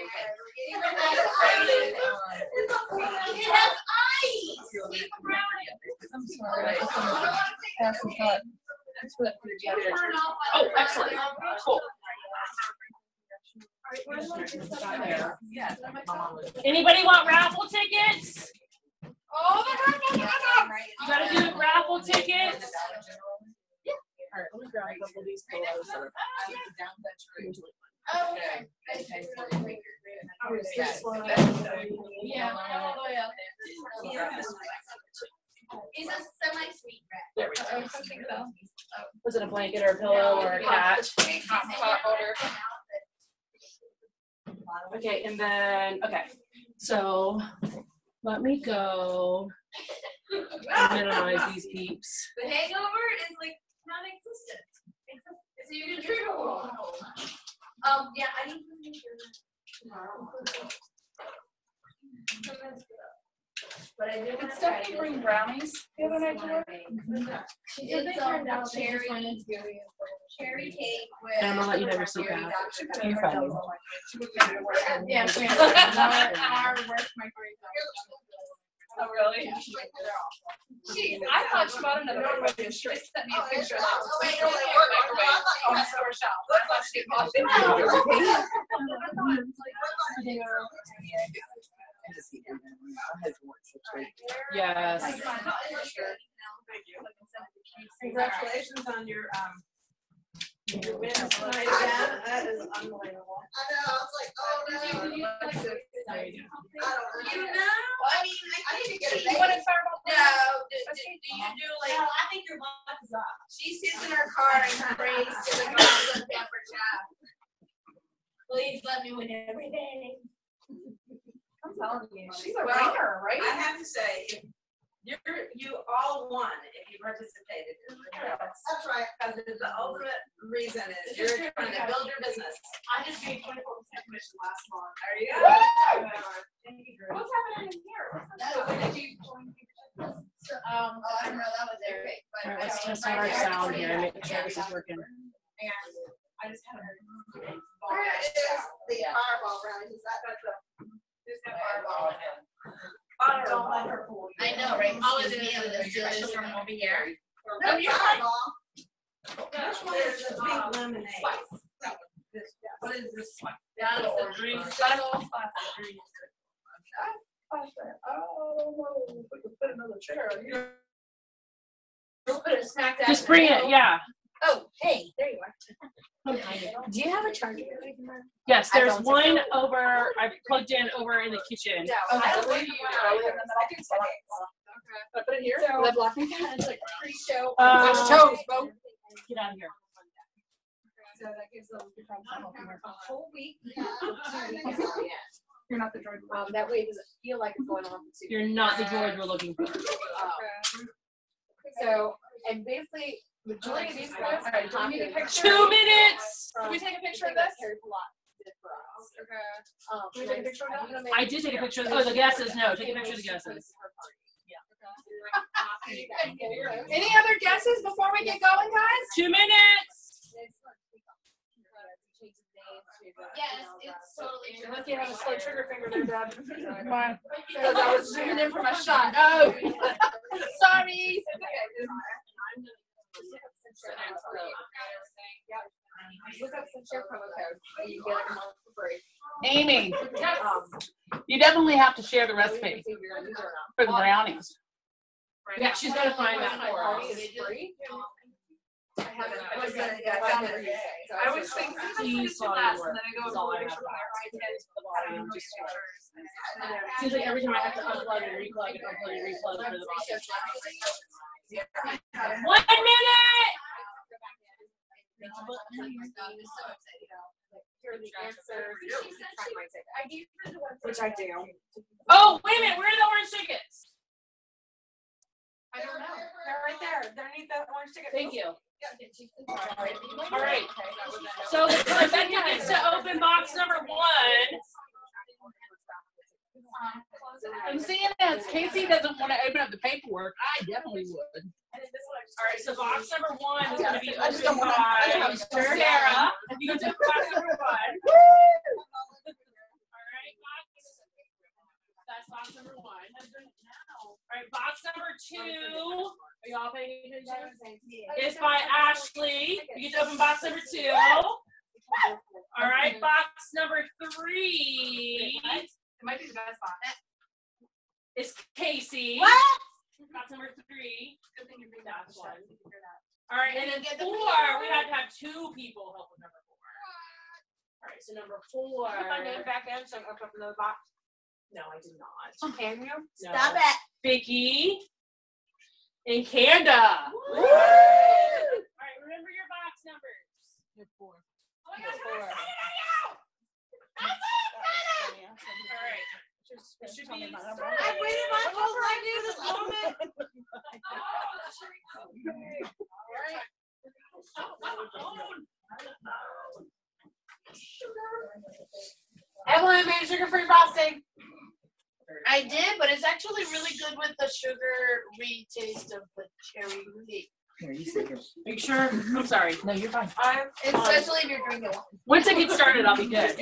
I'm sorry. Oh, excellent. Cool. Anybody want raffle tickets? Oh, You gotta do raffle tickets. All right, let me grab a couple of these pillows. Okay. yeah, all the way up there. It's a semi-sweet wrap. There we go. I think so. Was it a blanket or a pillow or a cat? Hot water. Okay, and then, okay. So let me go minimize these peeps. The hangover is like non-existent. So you can drink a little. Yeah, I need to make sure tomorrow. But I did Did want to Stephanie bring brownies the other night to work? She did cherry cake with. And I'm gonna let you have your seat back. You're fine. Yeah, our work microwave. Oh, really? I thought she bought another microwave. She sent me a picture of that. On the store shelf. I thought she bought it. Yes. Congratulations on your win tonight again. That is unbelievable. I know, I was like, oh no. Would you like to? I don't know. I mean, I need to get a You want to start off? No, do you do like, I think your luck is up. she sits in her car and prays to the gods of Pepper Chow. Please let me win every day. I'm telling you, she's a Well, ringer, right? I have to say, if You all won if you participated in the trails. That's right. Because the ultimate reason is you're trying to build your business. I just made 24% commission last month. There you go. What's happening in here? I don't know, that was Eric. All right, let's test out our sound here and make sure this is working. And I just had Where is the fireball round? Is that Don't let her fool you. I know, right? All it is from over here. no fireball? Which one is the pink lemonade? What is this one? That's the green Special. Oh, we could put another chair. Just put it smack dab. Just bring it, yeah. Oh, hey, there you are. Do you have a charger? Yes, I there's don't one over, I plugged in over in the kitchen. Okay. I believe you. I do I put it here. So- Will that block me? It's like pre-show. Watch toes, Bo. Get out of here. So that gives them a whole week. You're not the droid. That way it doesn't feel like it's going on for 2 You're not the droid we're looking for. So, and basically, majority of these guys are talking a picture. 2 minutes! Can we take a picture of this? Harry Potter did for us. Okay. Can we take a picture of that? I did take a picture of the guesses. No, take a picture of the guesses. Any other guesses before we get going, guys? 2 minutes! Yes, it's totally true. Unless you have a slow trigger finger there, Deb. Why? Because I was zooming in for my shot. Oh, sorry. Look up some share promo code. And you get it a month for free. Amy, you definitely have to share the recipe for the brownies. Yeah, she's gotta find that for us. Is free? I always think Please to follow last, your and then I go That's all I over have. to Volume, just seems like every time I have to unplug and replug and unplug and replug for the volume. 1 minute! Here are the answers. Which I do. Oh, wait a minute, where are the orange tickets? I don't know. They're right there. They're underneath the orange ticket. Thank you. All right. So Rebecca gets to open box number 1. I'm seeing as Casey doesn't want to open up the paperwork, I definitely would. All right, so box number 1 is going to be opened by Sarah. You can do box number 1. All right, that's box number 1. All right, box number 2. Are y'all paying attention? It's by Ashley. You get to open box number 2. All right, box number 3. It might be the best box. It's Casey. What? Box number 3. Good thing you bring That's that one. one. All right, and then 4. We had to have 2 people help with number 4. All right, so number 4. Put my name back in so I can open up another box. No, I did not. Can you? No. Stop it. Vicky and Kanda. Woo! All right, remember your box numbers. You're 4. Oh my gosh, I'm excited about you! That's it, all right. It should be I waited my whole life for this moment. Evelyn made sugar-free frosting. I did, but it's actually really good with the sugary taste of the cherry cake. Are you sure? I'm sorry. No, you're fine. Especially if you're drinking one. Once I get started, I'll be good.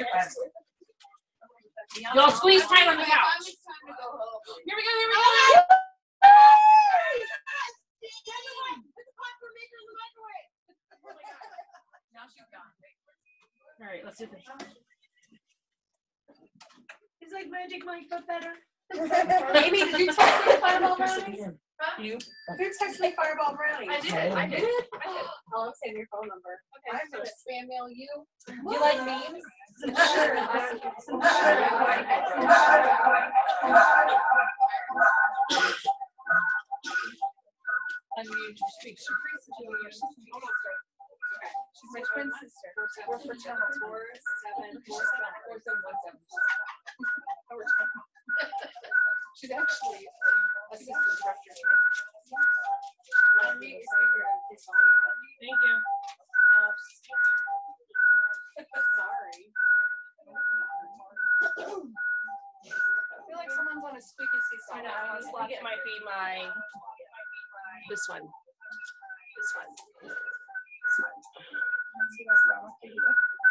Y'all squeeze tight on the couch. It's time to go home. Here we go, here we go. Now she's gone. All right, let's do this. It's like Magic Mike, but better. Amy, did you text me Fireball Brownies? You? Who texted me Fireball Brownies? I did. I did. I'll send your phone number. Okay. I'm gonna spam mail you. You like memes? And you speak She's my twin sister. We're fraternal. 4747. She's actually assistant director. Thank you. Sorry. I feel like someone's on a squeaky seesaw. I know. I think it might be this one. This one. See what's wrong with you.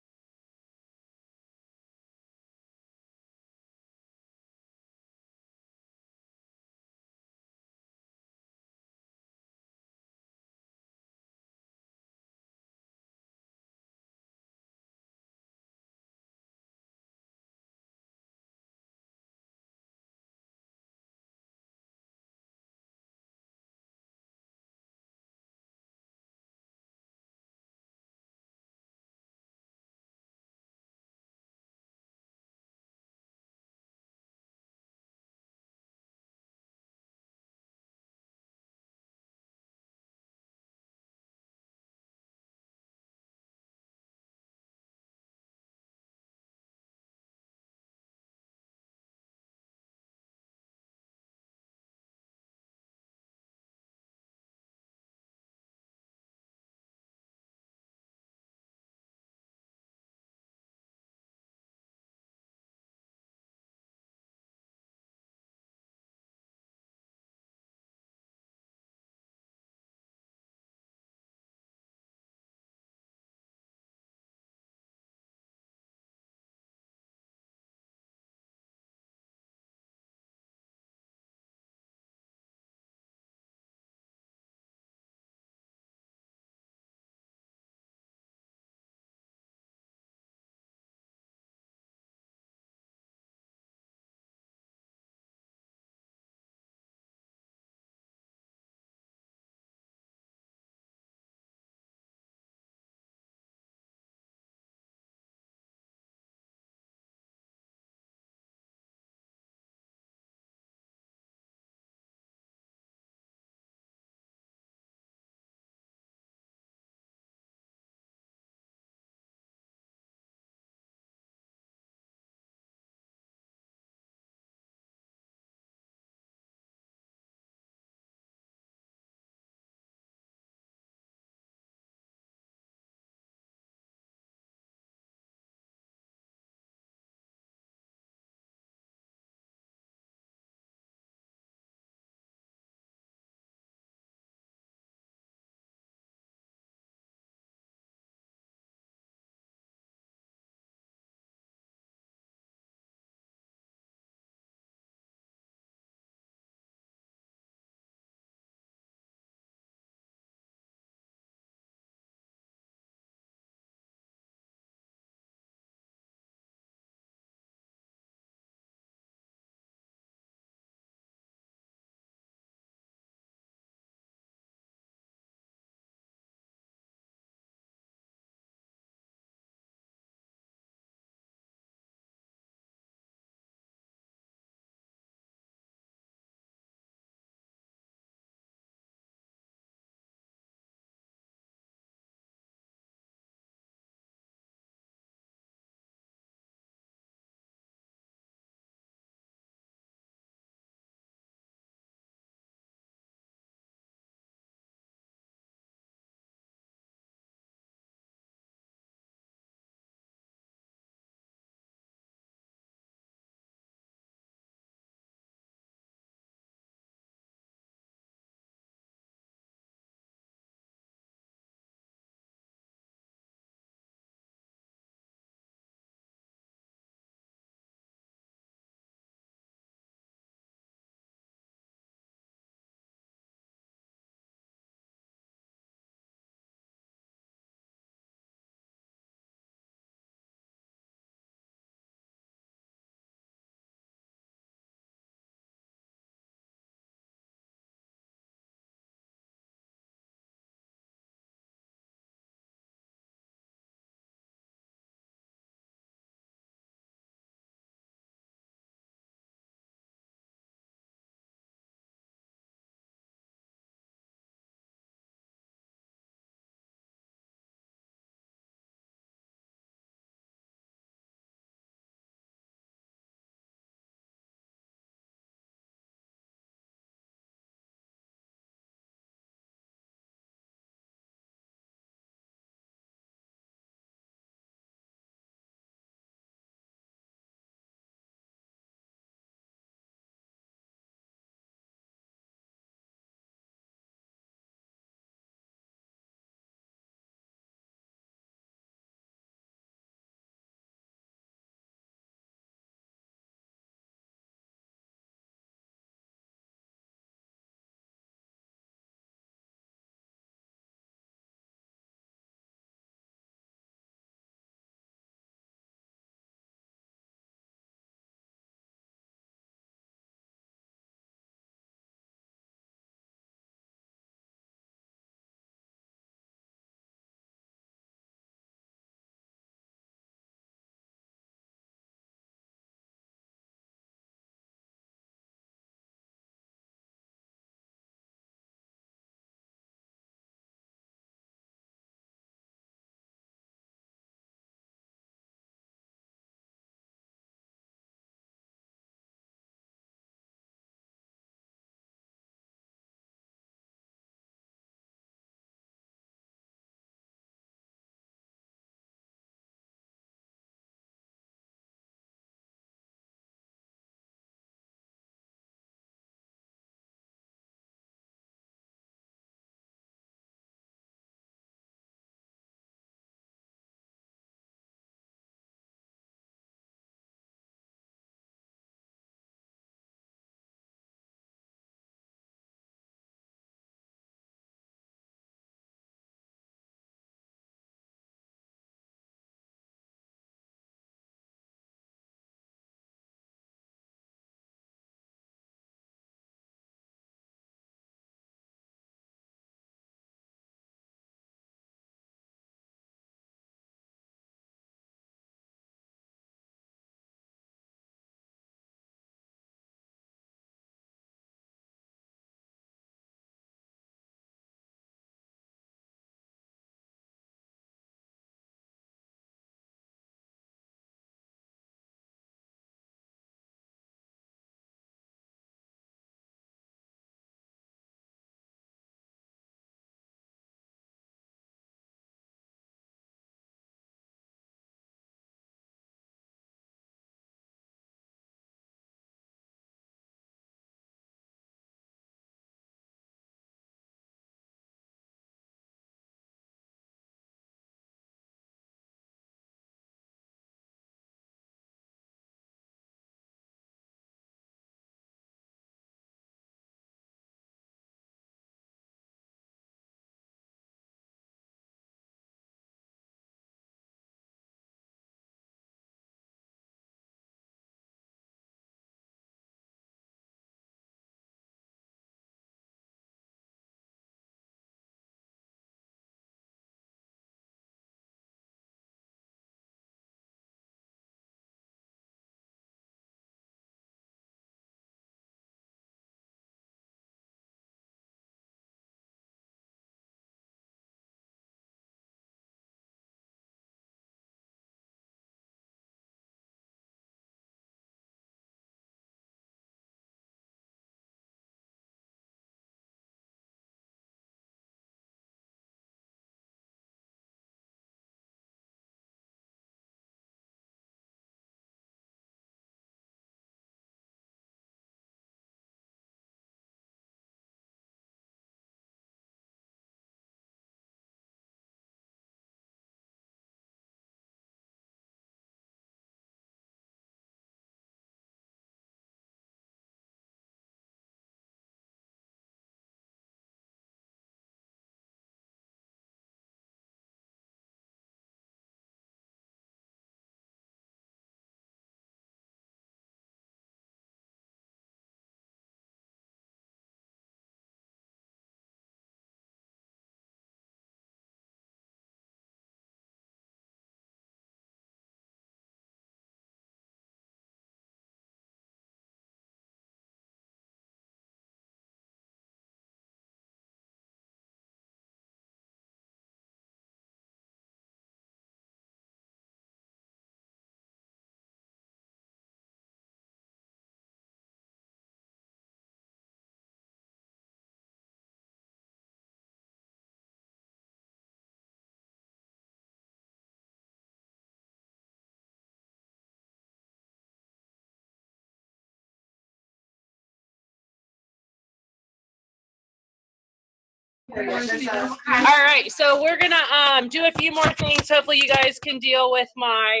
All right, so we're gonna do a few more things. Hopefully you guys can deal with my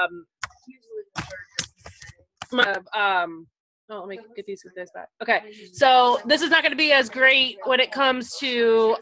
oh, let me get these back. Okay, so this is not gonna be as great when it comes to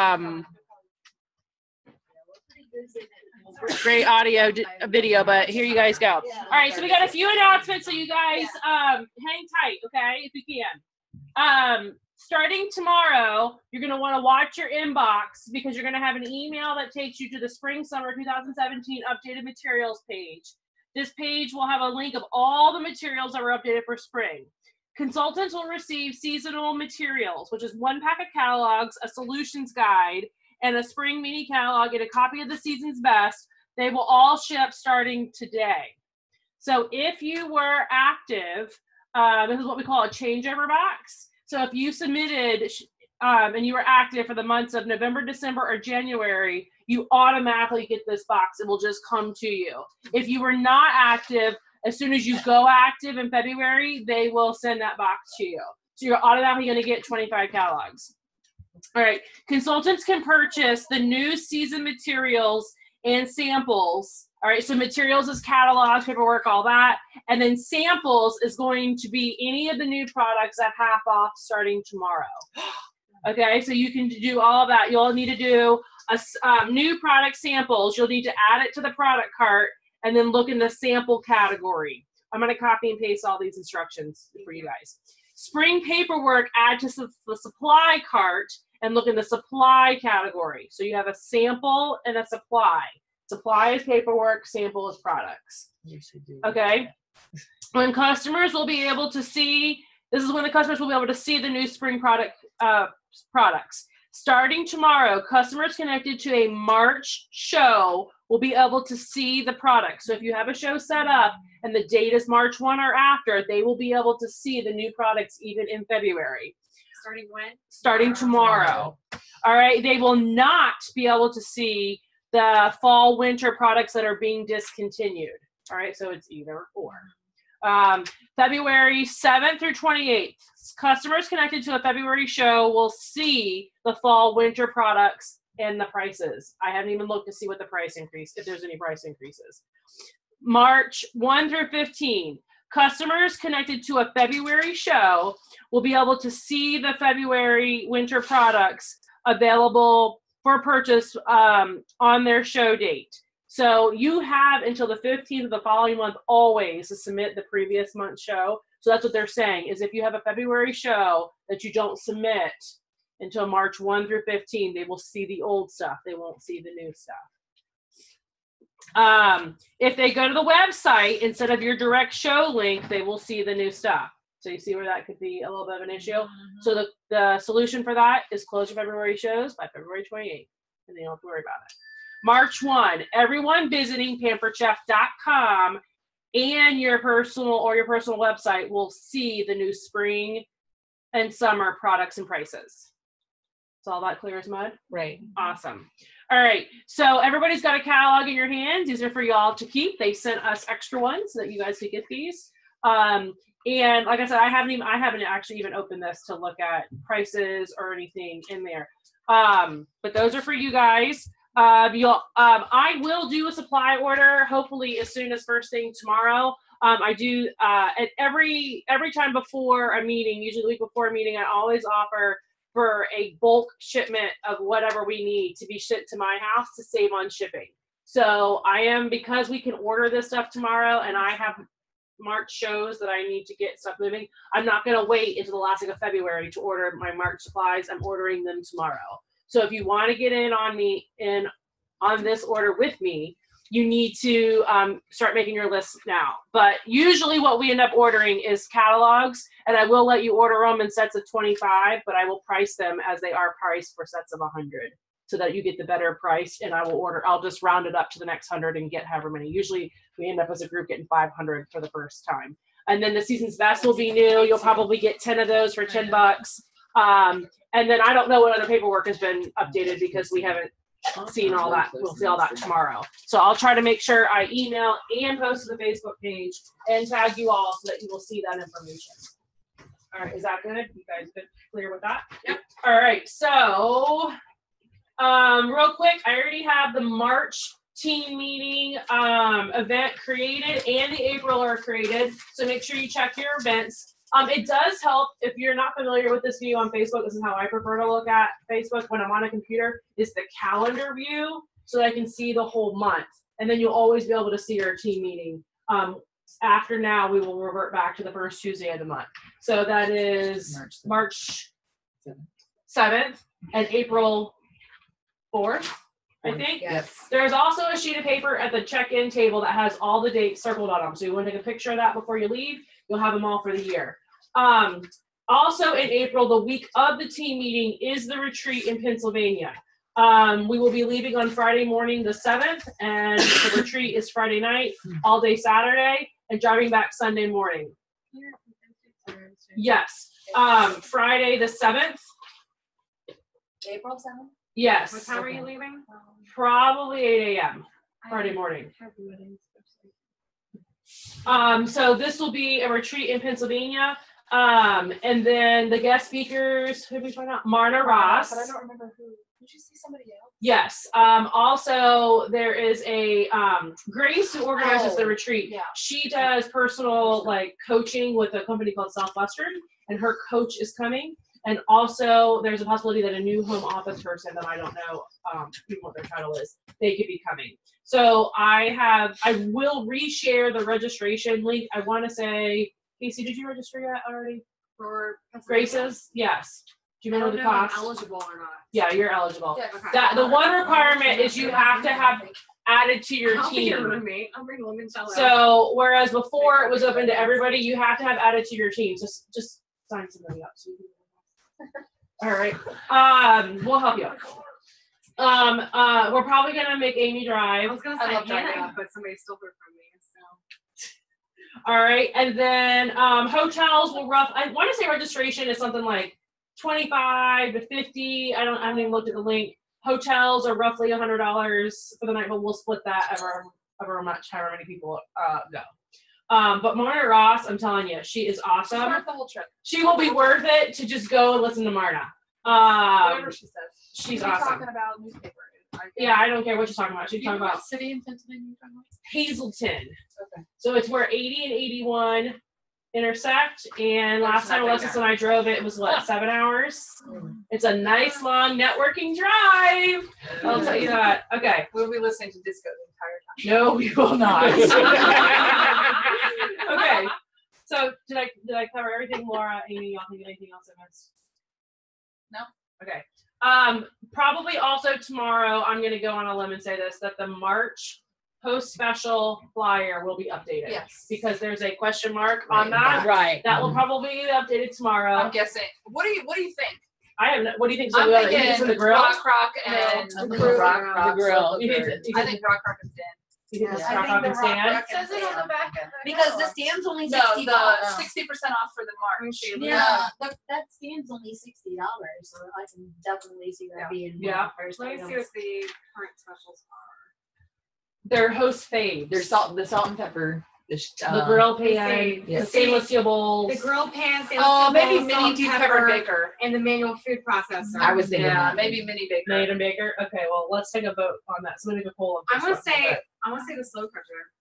great audio video, but here you guys go. All right, so we got a few announcements, so you guys hang tight, okay, if you can. Starting tomorrow, you're going to want to watch your inbox because you're going to have an email that takes you to the Spring Summer 2017 updated materials page. This page will have a link of all the materials that were updated for spring. Consultants will receive seasonal materials, which is 1 pack of catalogs, a solutions guide, and a spring mini catalog, and a copy of the season's best. They will all ship starting today. So if you were active, this is what we call a changeover box. So if you submitted and you were active for the months of November, December, or January, you automatically get this box. It will just come to you. If you were not active, as soon as you go active in February, they will send that box to you. So you're automatically going to get 25 catalogs. All right. Consultants can purchase the new season materials and samples. All right, so materials is catalogs, paperwork, all that. And then samples is going to be any of the new products at half off starting tomorrow. Okay, so you can do all of that. You'll need to do a new product samples. You'll need to add it to the product cart and then look in the sample category. I'm going to copy and paste all these instructions for you guys. Spring paperwork, add to the supply cart and look in the supply category. So you have a sample and a supply. Supply is paperwork, sample is products. Okay. When customers will be able to see, this is when the customers will be able to see the new spring products. Starting tomorrow, customers connected to a March show will be able to see the products. So if you have a show set up and the date is March 1 or after, they will be able to see the new products even in February. Starting when? Starting tomorrow. All right. They will not be able to see the fall winter products that are being discontinued. All right, so it's either or. February 7th through 28th, customers connected to a February show will see the fall winter products and the prices. I haven't even looked to see what the price increase, if there's any price increases. March 1 through 15, customers connected to a February show will be able to see the February winter products available for purchase on their show date. So you have until the 15th of the following month always to submit the previous month's show. So that's what they're saying, is if you have a February show that you don't submit until March 1 through 15, they will see the old stuff. They won't see the new stuff. If they go to the website, instead of your direct show link, they will see the new stuff. So you see where that could be a little bit of an issue. Mm-hmm. So the solution for that is close your February shows by February 28th, and then you don't have to worry about it. March 1, everyone visiting pamperchef.com and your personal website will see the new spring and summer products and prices. Is all that clear as mud? Right. Awesome. All right. So everybody's got a catalog in your hands. These are for y'all to keep. They sent us extra ones so that you guys could get these. And like I said, I haven't actually even opened this to look at prices or anything in there. But those are for you guys. I will do a supply order, hopefully as soon as first thing tomorrow. I do at every time before a meeting, usually the week before a meeting, I always offer for a bulk shipment of whatever we need to be shipped to my house to save on shipping. So because we can order this stuff tomorrow and I have March shows that I need to get stuff moving, I'm not going to wait until the last week of February to order my March supplies. I'm ordering them tomorrow. So if you want to get in on this order with me, you need to start making your list now. But usually what we end up ordering is catalogs, and I will let you order them in sets of 25, but I will price them as they are priced for sets of 100 so that you get the better price, and I'll just round it up to the next 100 and get however many. Usually we end up as a group getting 500 for the first time. And then the season's best will be new. You'll probably get 10 of those for $10. And then I don't know what other paperwork has been updated because we haven't seen all that. We'll see all that tomorrow. So I'll try to make sure I email and post to the Facebook page and tag you all so that you will see that information. All right, is that good? You guys good? Clear with that? Yep. All All right, so real quick, I already have the March team meeting event created and the April are created. So make sure you check your events. It does help if you're not familiar with this view on Facebook. This is how I prefer to look at Facebook when I'm on a computer, is the calendar view, so that I can see the whole month. And then you'll always be able to see your team meeting. After now, we will revert back to the first Tuesday of the month. So that is March 7th and April 4th, I think. Yes. There's also a sheet of paper at the check-in table that has all the dates circled on them. So you want to take a picture of that before you leave. You'll have them all for the year. Also in April, the week of the team meeting is the retreat in Pennsylvania. We will be leaving on Friday morning the 7th, and the retreat is Friday night, all day Saturday, and driving back Sunday morning. Yes. Friday the 7th. April 7th? Yes. What time are you leaving? Probably 8 a.m. Friday morning. So this will be a retreat in Pennsylvania. And then the guest speakers, who did we find out? Marna Ross. But I don't remember who. Did you see somebody else? Yes. Also, there is a Grace who organizes the retreat. Yeah. She does personal coaching with a company called Southwestern, and her coach is coming. Also, there's a possibility that a new home office person that I don't know what their title is, they could be coming. So I will reshare the registration link. I want to say, Casey, did you register yet already? For Grace's? Yes. Do you remember the cost? If I'm eligible or not. Yeah, you're eligible. Yes. Okay. The one requirement is you have to have added to your I'll be your team. roommate. I'll bring limoncello. So whereas before it was open to everybody, you have to have added to your team. So just sign somebody up. So you can... All right. We'll help you out. We're probably gonna make Amy drive. I was gonna I say love driving. Hannah, but somebody stole her from me. So. All right, and then hotels will I want to say registration is something like $25 to $50. I haven't even looked at the link. Hotels are roughly $100 for the night, but we'll split that however many people go. But Marna Ross, I'm telling you, she is awesome. Worth the whole trip. She will be worth it to just go and listen to Marna. Whatever she says. She's We're awesome. talking about newspaper. Yeah, I don't care what you're talking about. She's You know talking about what city in Pennsylvania you're talking about? Hazelton. Okay. So it's where 80 and 81 intersect. And last time Alexis and I drove it was what, 7 hours? It's a nice long networking drive. I'll tell you that. Okay. We'll be listening to disco the entire time. No, we will not. Okay. So did I cover everything, Laura, Amy? Y'all think of anything else I missed? No. Okay. Probably also tomorrow, I'm going to go on a limb and say this, that the March post special flyer will be updated. Yes. Because there's a question mark on that. Right. That will probably be updated tomorrow. I'm guessing. What do you think? I have no, what do you think? So I'm we ought to eat this thinking in the grill? Rock and The grill. You think that- you I think- think Rock is dead. you think Yeah, this I rock think up and the rock- stand? It says it on the back of the Because the stand's only No, $60. the 60% off for the March. Yeah, that stand's only $60, so I can definitely see that being one Yeah. of the first Let me see items. what the current specials are. They're host faves. There's the salt and pepper. The grill pan, Yeah. the stainless steel bowls. The grill pan, Oh, maybe mini mini deep covered baker. and the manual food processor. I was thinking Yeah, that. maybe mini baker. Made and Baker. Okay, well, let's take a vote on that. Somebody make a poll. I'm gonna say the slow cooker.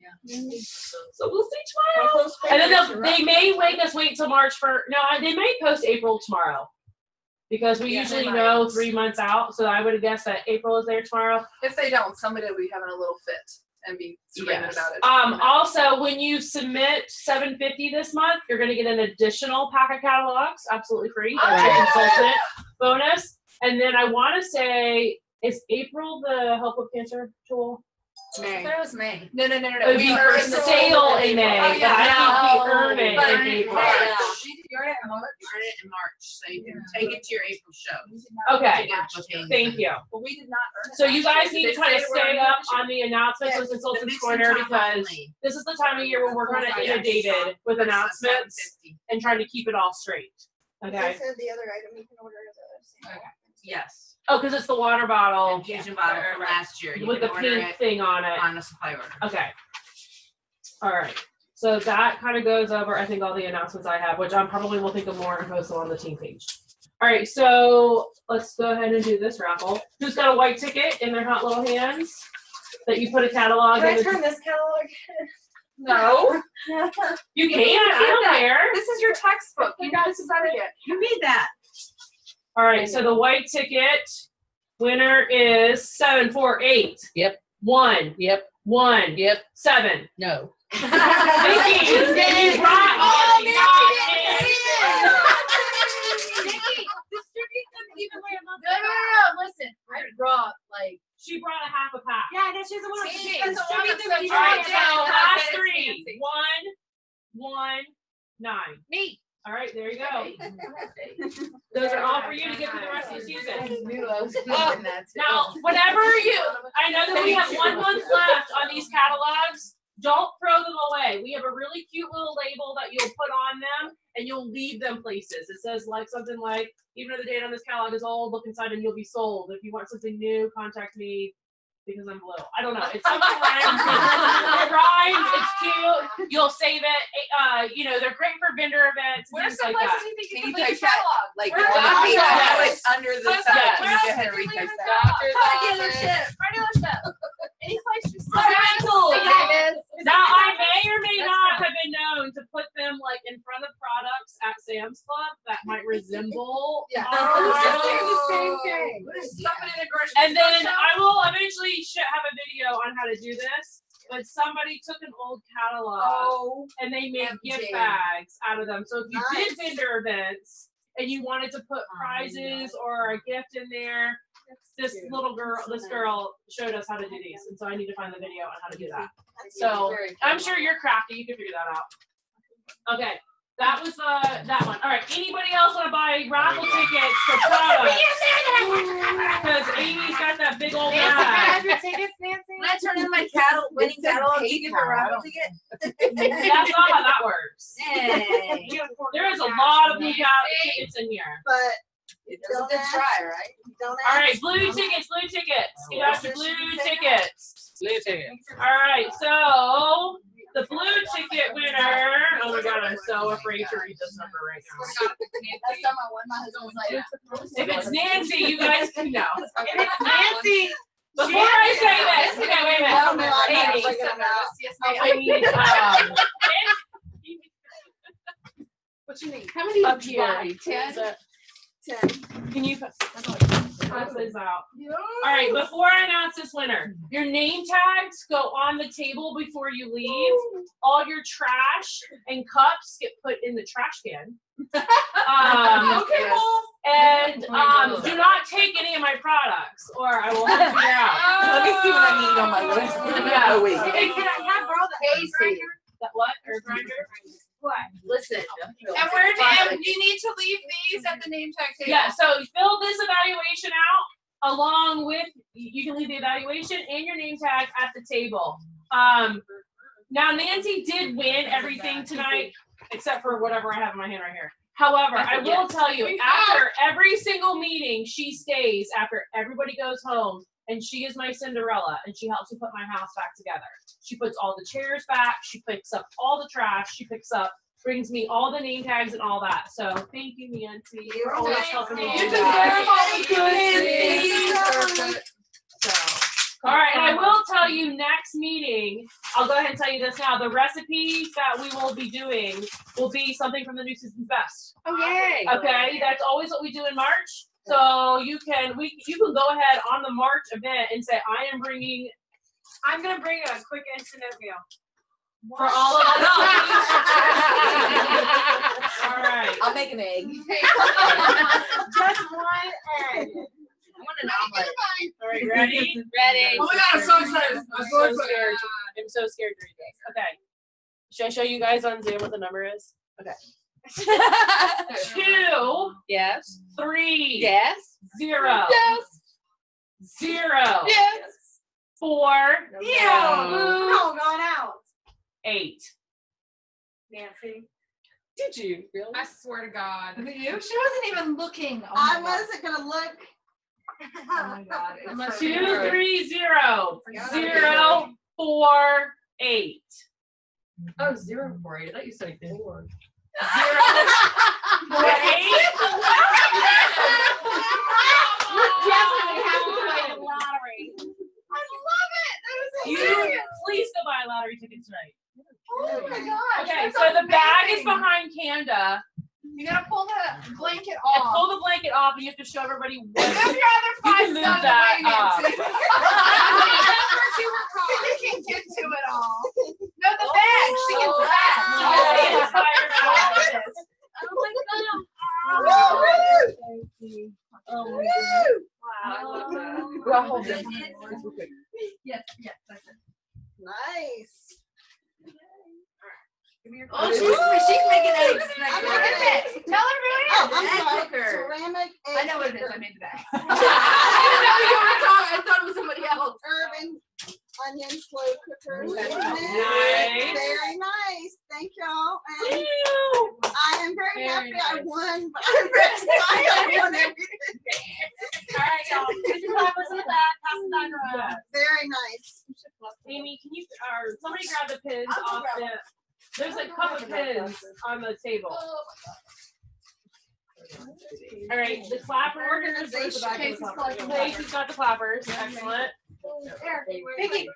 So we'll see tomorrow. And then they may make us wait till March for. No, they may post April tomorrow, because we Yeah, usually they know might. 3 months out. So I would guess that April is there tomorrow. If they don't, somebody will be having a little fit and be screaming Yes. about it. Also, when you submit $750 this month, you're going to get an additional pack of catalogs, absolutely free. Oh, That's your yeah. consultant bonus. And then I want to say, is April the Help with Cancer tool? May. That was May. No. It would be for earn the sale in May, Oh, but yeah. I think we earn it But in April. March. Yeah. You earn it in March. Earn it in March, so you can take it to your April show. Okay, thank you. But we did not earn it. So you last guys year. need Did to they kind of say we're stay earning up this year? on the announcements Yeah, with Consultants mix and Corner, chop because only. this is the time of year where we're kind of Yes. inundated with That's announcements $7.50. and trying to keep it all straight. Okay. said the other item you can order the Yes. Oh, because it's the water bottle Infusion bottle from last year. You with can the order pink it thing on it. on a supply order. Okay. All right. So that kind of goes over, I think, all the announcements I have, which I probably will think of more and post them on the team page. All right, so let's go ahead and do this raffle. Who's got a white ticket in their hot little hands that you put a catalog Can I in? turn this catalog? No. You can. I don't care. This is your textbook. You guys decided it. You need that. All right, so the white ticket winner is 748. Yep. 1. Yep. 1. Yep. 7. No. Vicky, you brought Oh, me. No. Listen, I brought like. She brought a half a pack. Yeah, that she's the one. Nancy, That's so distribute them. you All right, Yeah, so yeah, last it's 3. Nancy. 1, 9. Me. All right, there you go. Those are all for you to give for the rest of the season. Now, whenever I know that we have 1 month left on these catalogs, don't throw them away. We have a really cute little label that you'll put on them and you'll leave them places. It says like something like, even though the date on this catalog is old, look inside and you'll be sold. If you want something new, contact me because I'm blue. I don't know. It's something rhymes. It rhymes. It's cute. You'll save it. They're great for vendor events. Where's Things some like places that. you think Can you you can put take your that? catalog? Like, Where's the the copy catalog? that was under the Where's side. that? Can you Where go else ahead and did you leave retype the that? catalog? Regular shit. Regular stuff. Any place you see. Now, I may or may not have been known to put them like in front of products at Sam's Club that might resemble Yeah. our the same thing. Somebody in a grocery And then store I will eventually have a video on how to do this. But somebody took an old catalog and they made gift bags out of them. So if you did vendor events and you wanted to put prizes or a gift in there, this girl showed us how to do these. And so I need to find the video on how to do that. So I'm sure you're crafty. You can figure that out. Okay. That was that one. All right. Anybody else want to buy raffle tickets for products? Because Amy's got that big old bag. Tickets, Nancy? When I turn in my winning catalog, you give me a raffle ticket? That's not how that works. Hey. There is a lot of blue tickets in here. But It's a good try, right? don't All right, ask. blue tickets, blue tickets. Get out your blue tickets. Blue ticket. All right, so the blue ticket winner. Oh my God, I'm so afraid to read this number right now. Last time I won, my husband was like, If it's Nancy, you guys can know. If it's Nancy. Before I say this, okay, wait a No, minute. no, I'm not Amy, bringing them out. I need What you need? How many up did you buy? here. 10? Is it- 10. Can you pass this out? All right, before I announce this winner, your name tags go on the table before you leave. All your trash and cups get put in the trash can. Okay, well. And do not take any of my products, or I will have to figure out. Let me see what I need on my list. Yeah. Oh, wait. Hey, can I borrow the Casey. That what? Or grinder? What? Listen. And where do you need to leave these at the name tag table? Yeah, so fill this evaluation out along with, you can leave the evaluation and your name tag at the table. Now Nancy did win everything tonight, except for whatever I have in my hand right here. However, I will tell you, after every single meeting, she stays after everybody goes home, and she is my Cinderella, and she helps me put my house back together. She puts all the chairs back, she picks up all the trash, brings me all the name tags and all that. So thank you, Nancy. You're always helping me do You that. deserve all the good, Nancy. So, all right, and I will tell you next meeting, I'll go ahead and tell you this now, the recipes that we will be doing will be something from the New Season's Best. Oh, yay. Okay, that's always what we do in March. So you can go ahead on the March event and say, I'm gonna bring a quick instant oatmeal. for all of us. All right. I'll make an egg. Just one egg. I want an omelet. All right, ready? Ready. Oh my God, I'm so excited. I'm so scared. I'm so scared to read this. Okay. Should I show you guys on Zoom what the number is? Okay. 2, Yes. 3, Yes. 0, Yes. 0, Yes. 4, Ew. No, going out. 8. Nancy. Did you really? I swear to God. She wasn't even looking. Oh I my God. wasn't gonna look. Oh my God. Unless 2, you 3, 0, 0, 4, 8. Oh, 0 for 8. I thought you said 4. 0, 4, 8. Rhonda, you gotta pull the blanket And off. pull the blanket off, and you have to show everybody what. Move your other You five can move sons that away, up. Nancy. So you can get to it all. No, the bag. She gets the bag. Well, hold it. Yes, yes, that's it. Nice. Oh, she's making eggs. I'm Look at making it. Tell her who it is. Oh, I'm Egg sorry. cooker. Ceramic egg I know what it is. cooker. I made the bag. I didn't know you were talking. I thought it was somebody else. Urban onion slow cookers. Nice. Very nice. Thank y'all. And Ew. I am very Very happy I nice. won, but I'm very excited I won everything. All right, y'all. Put your clappers in the back. Pass the bag around. Very nice. Amy, can you, or somebody grab the pins off the, there's a couple of pins on the table. All right, the clappers. Organization. Casey's collecting Casey's got the clappers. Excellent. Vicky.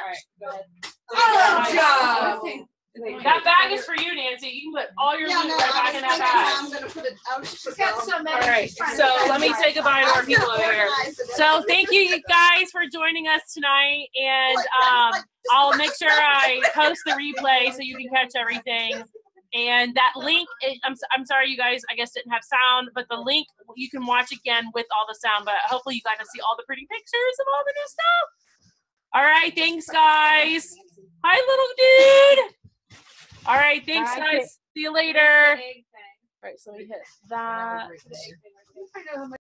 Oh, job. That bag is for you, Nancy. You can put all your Yeah, loot no, right I back was in thinking that how bag. I'm gonna put it out. She's got so many. All right, She's trying to so find let me the say right goodbye to our people over here. So thank you guys for joining us tonight, and I'll make sure I post the replay so you can catch everything. And that link, I'm sorry you guys, I guess didn't have sound, but the link you can watch again with all the sound. But hopefully you got to see all the pretty pictures of all the new stuff. All right, thanks guys. Hi, little dude. All right, thanks guys. See you later. All right, so we hit that. I know how much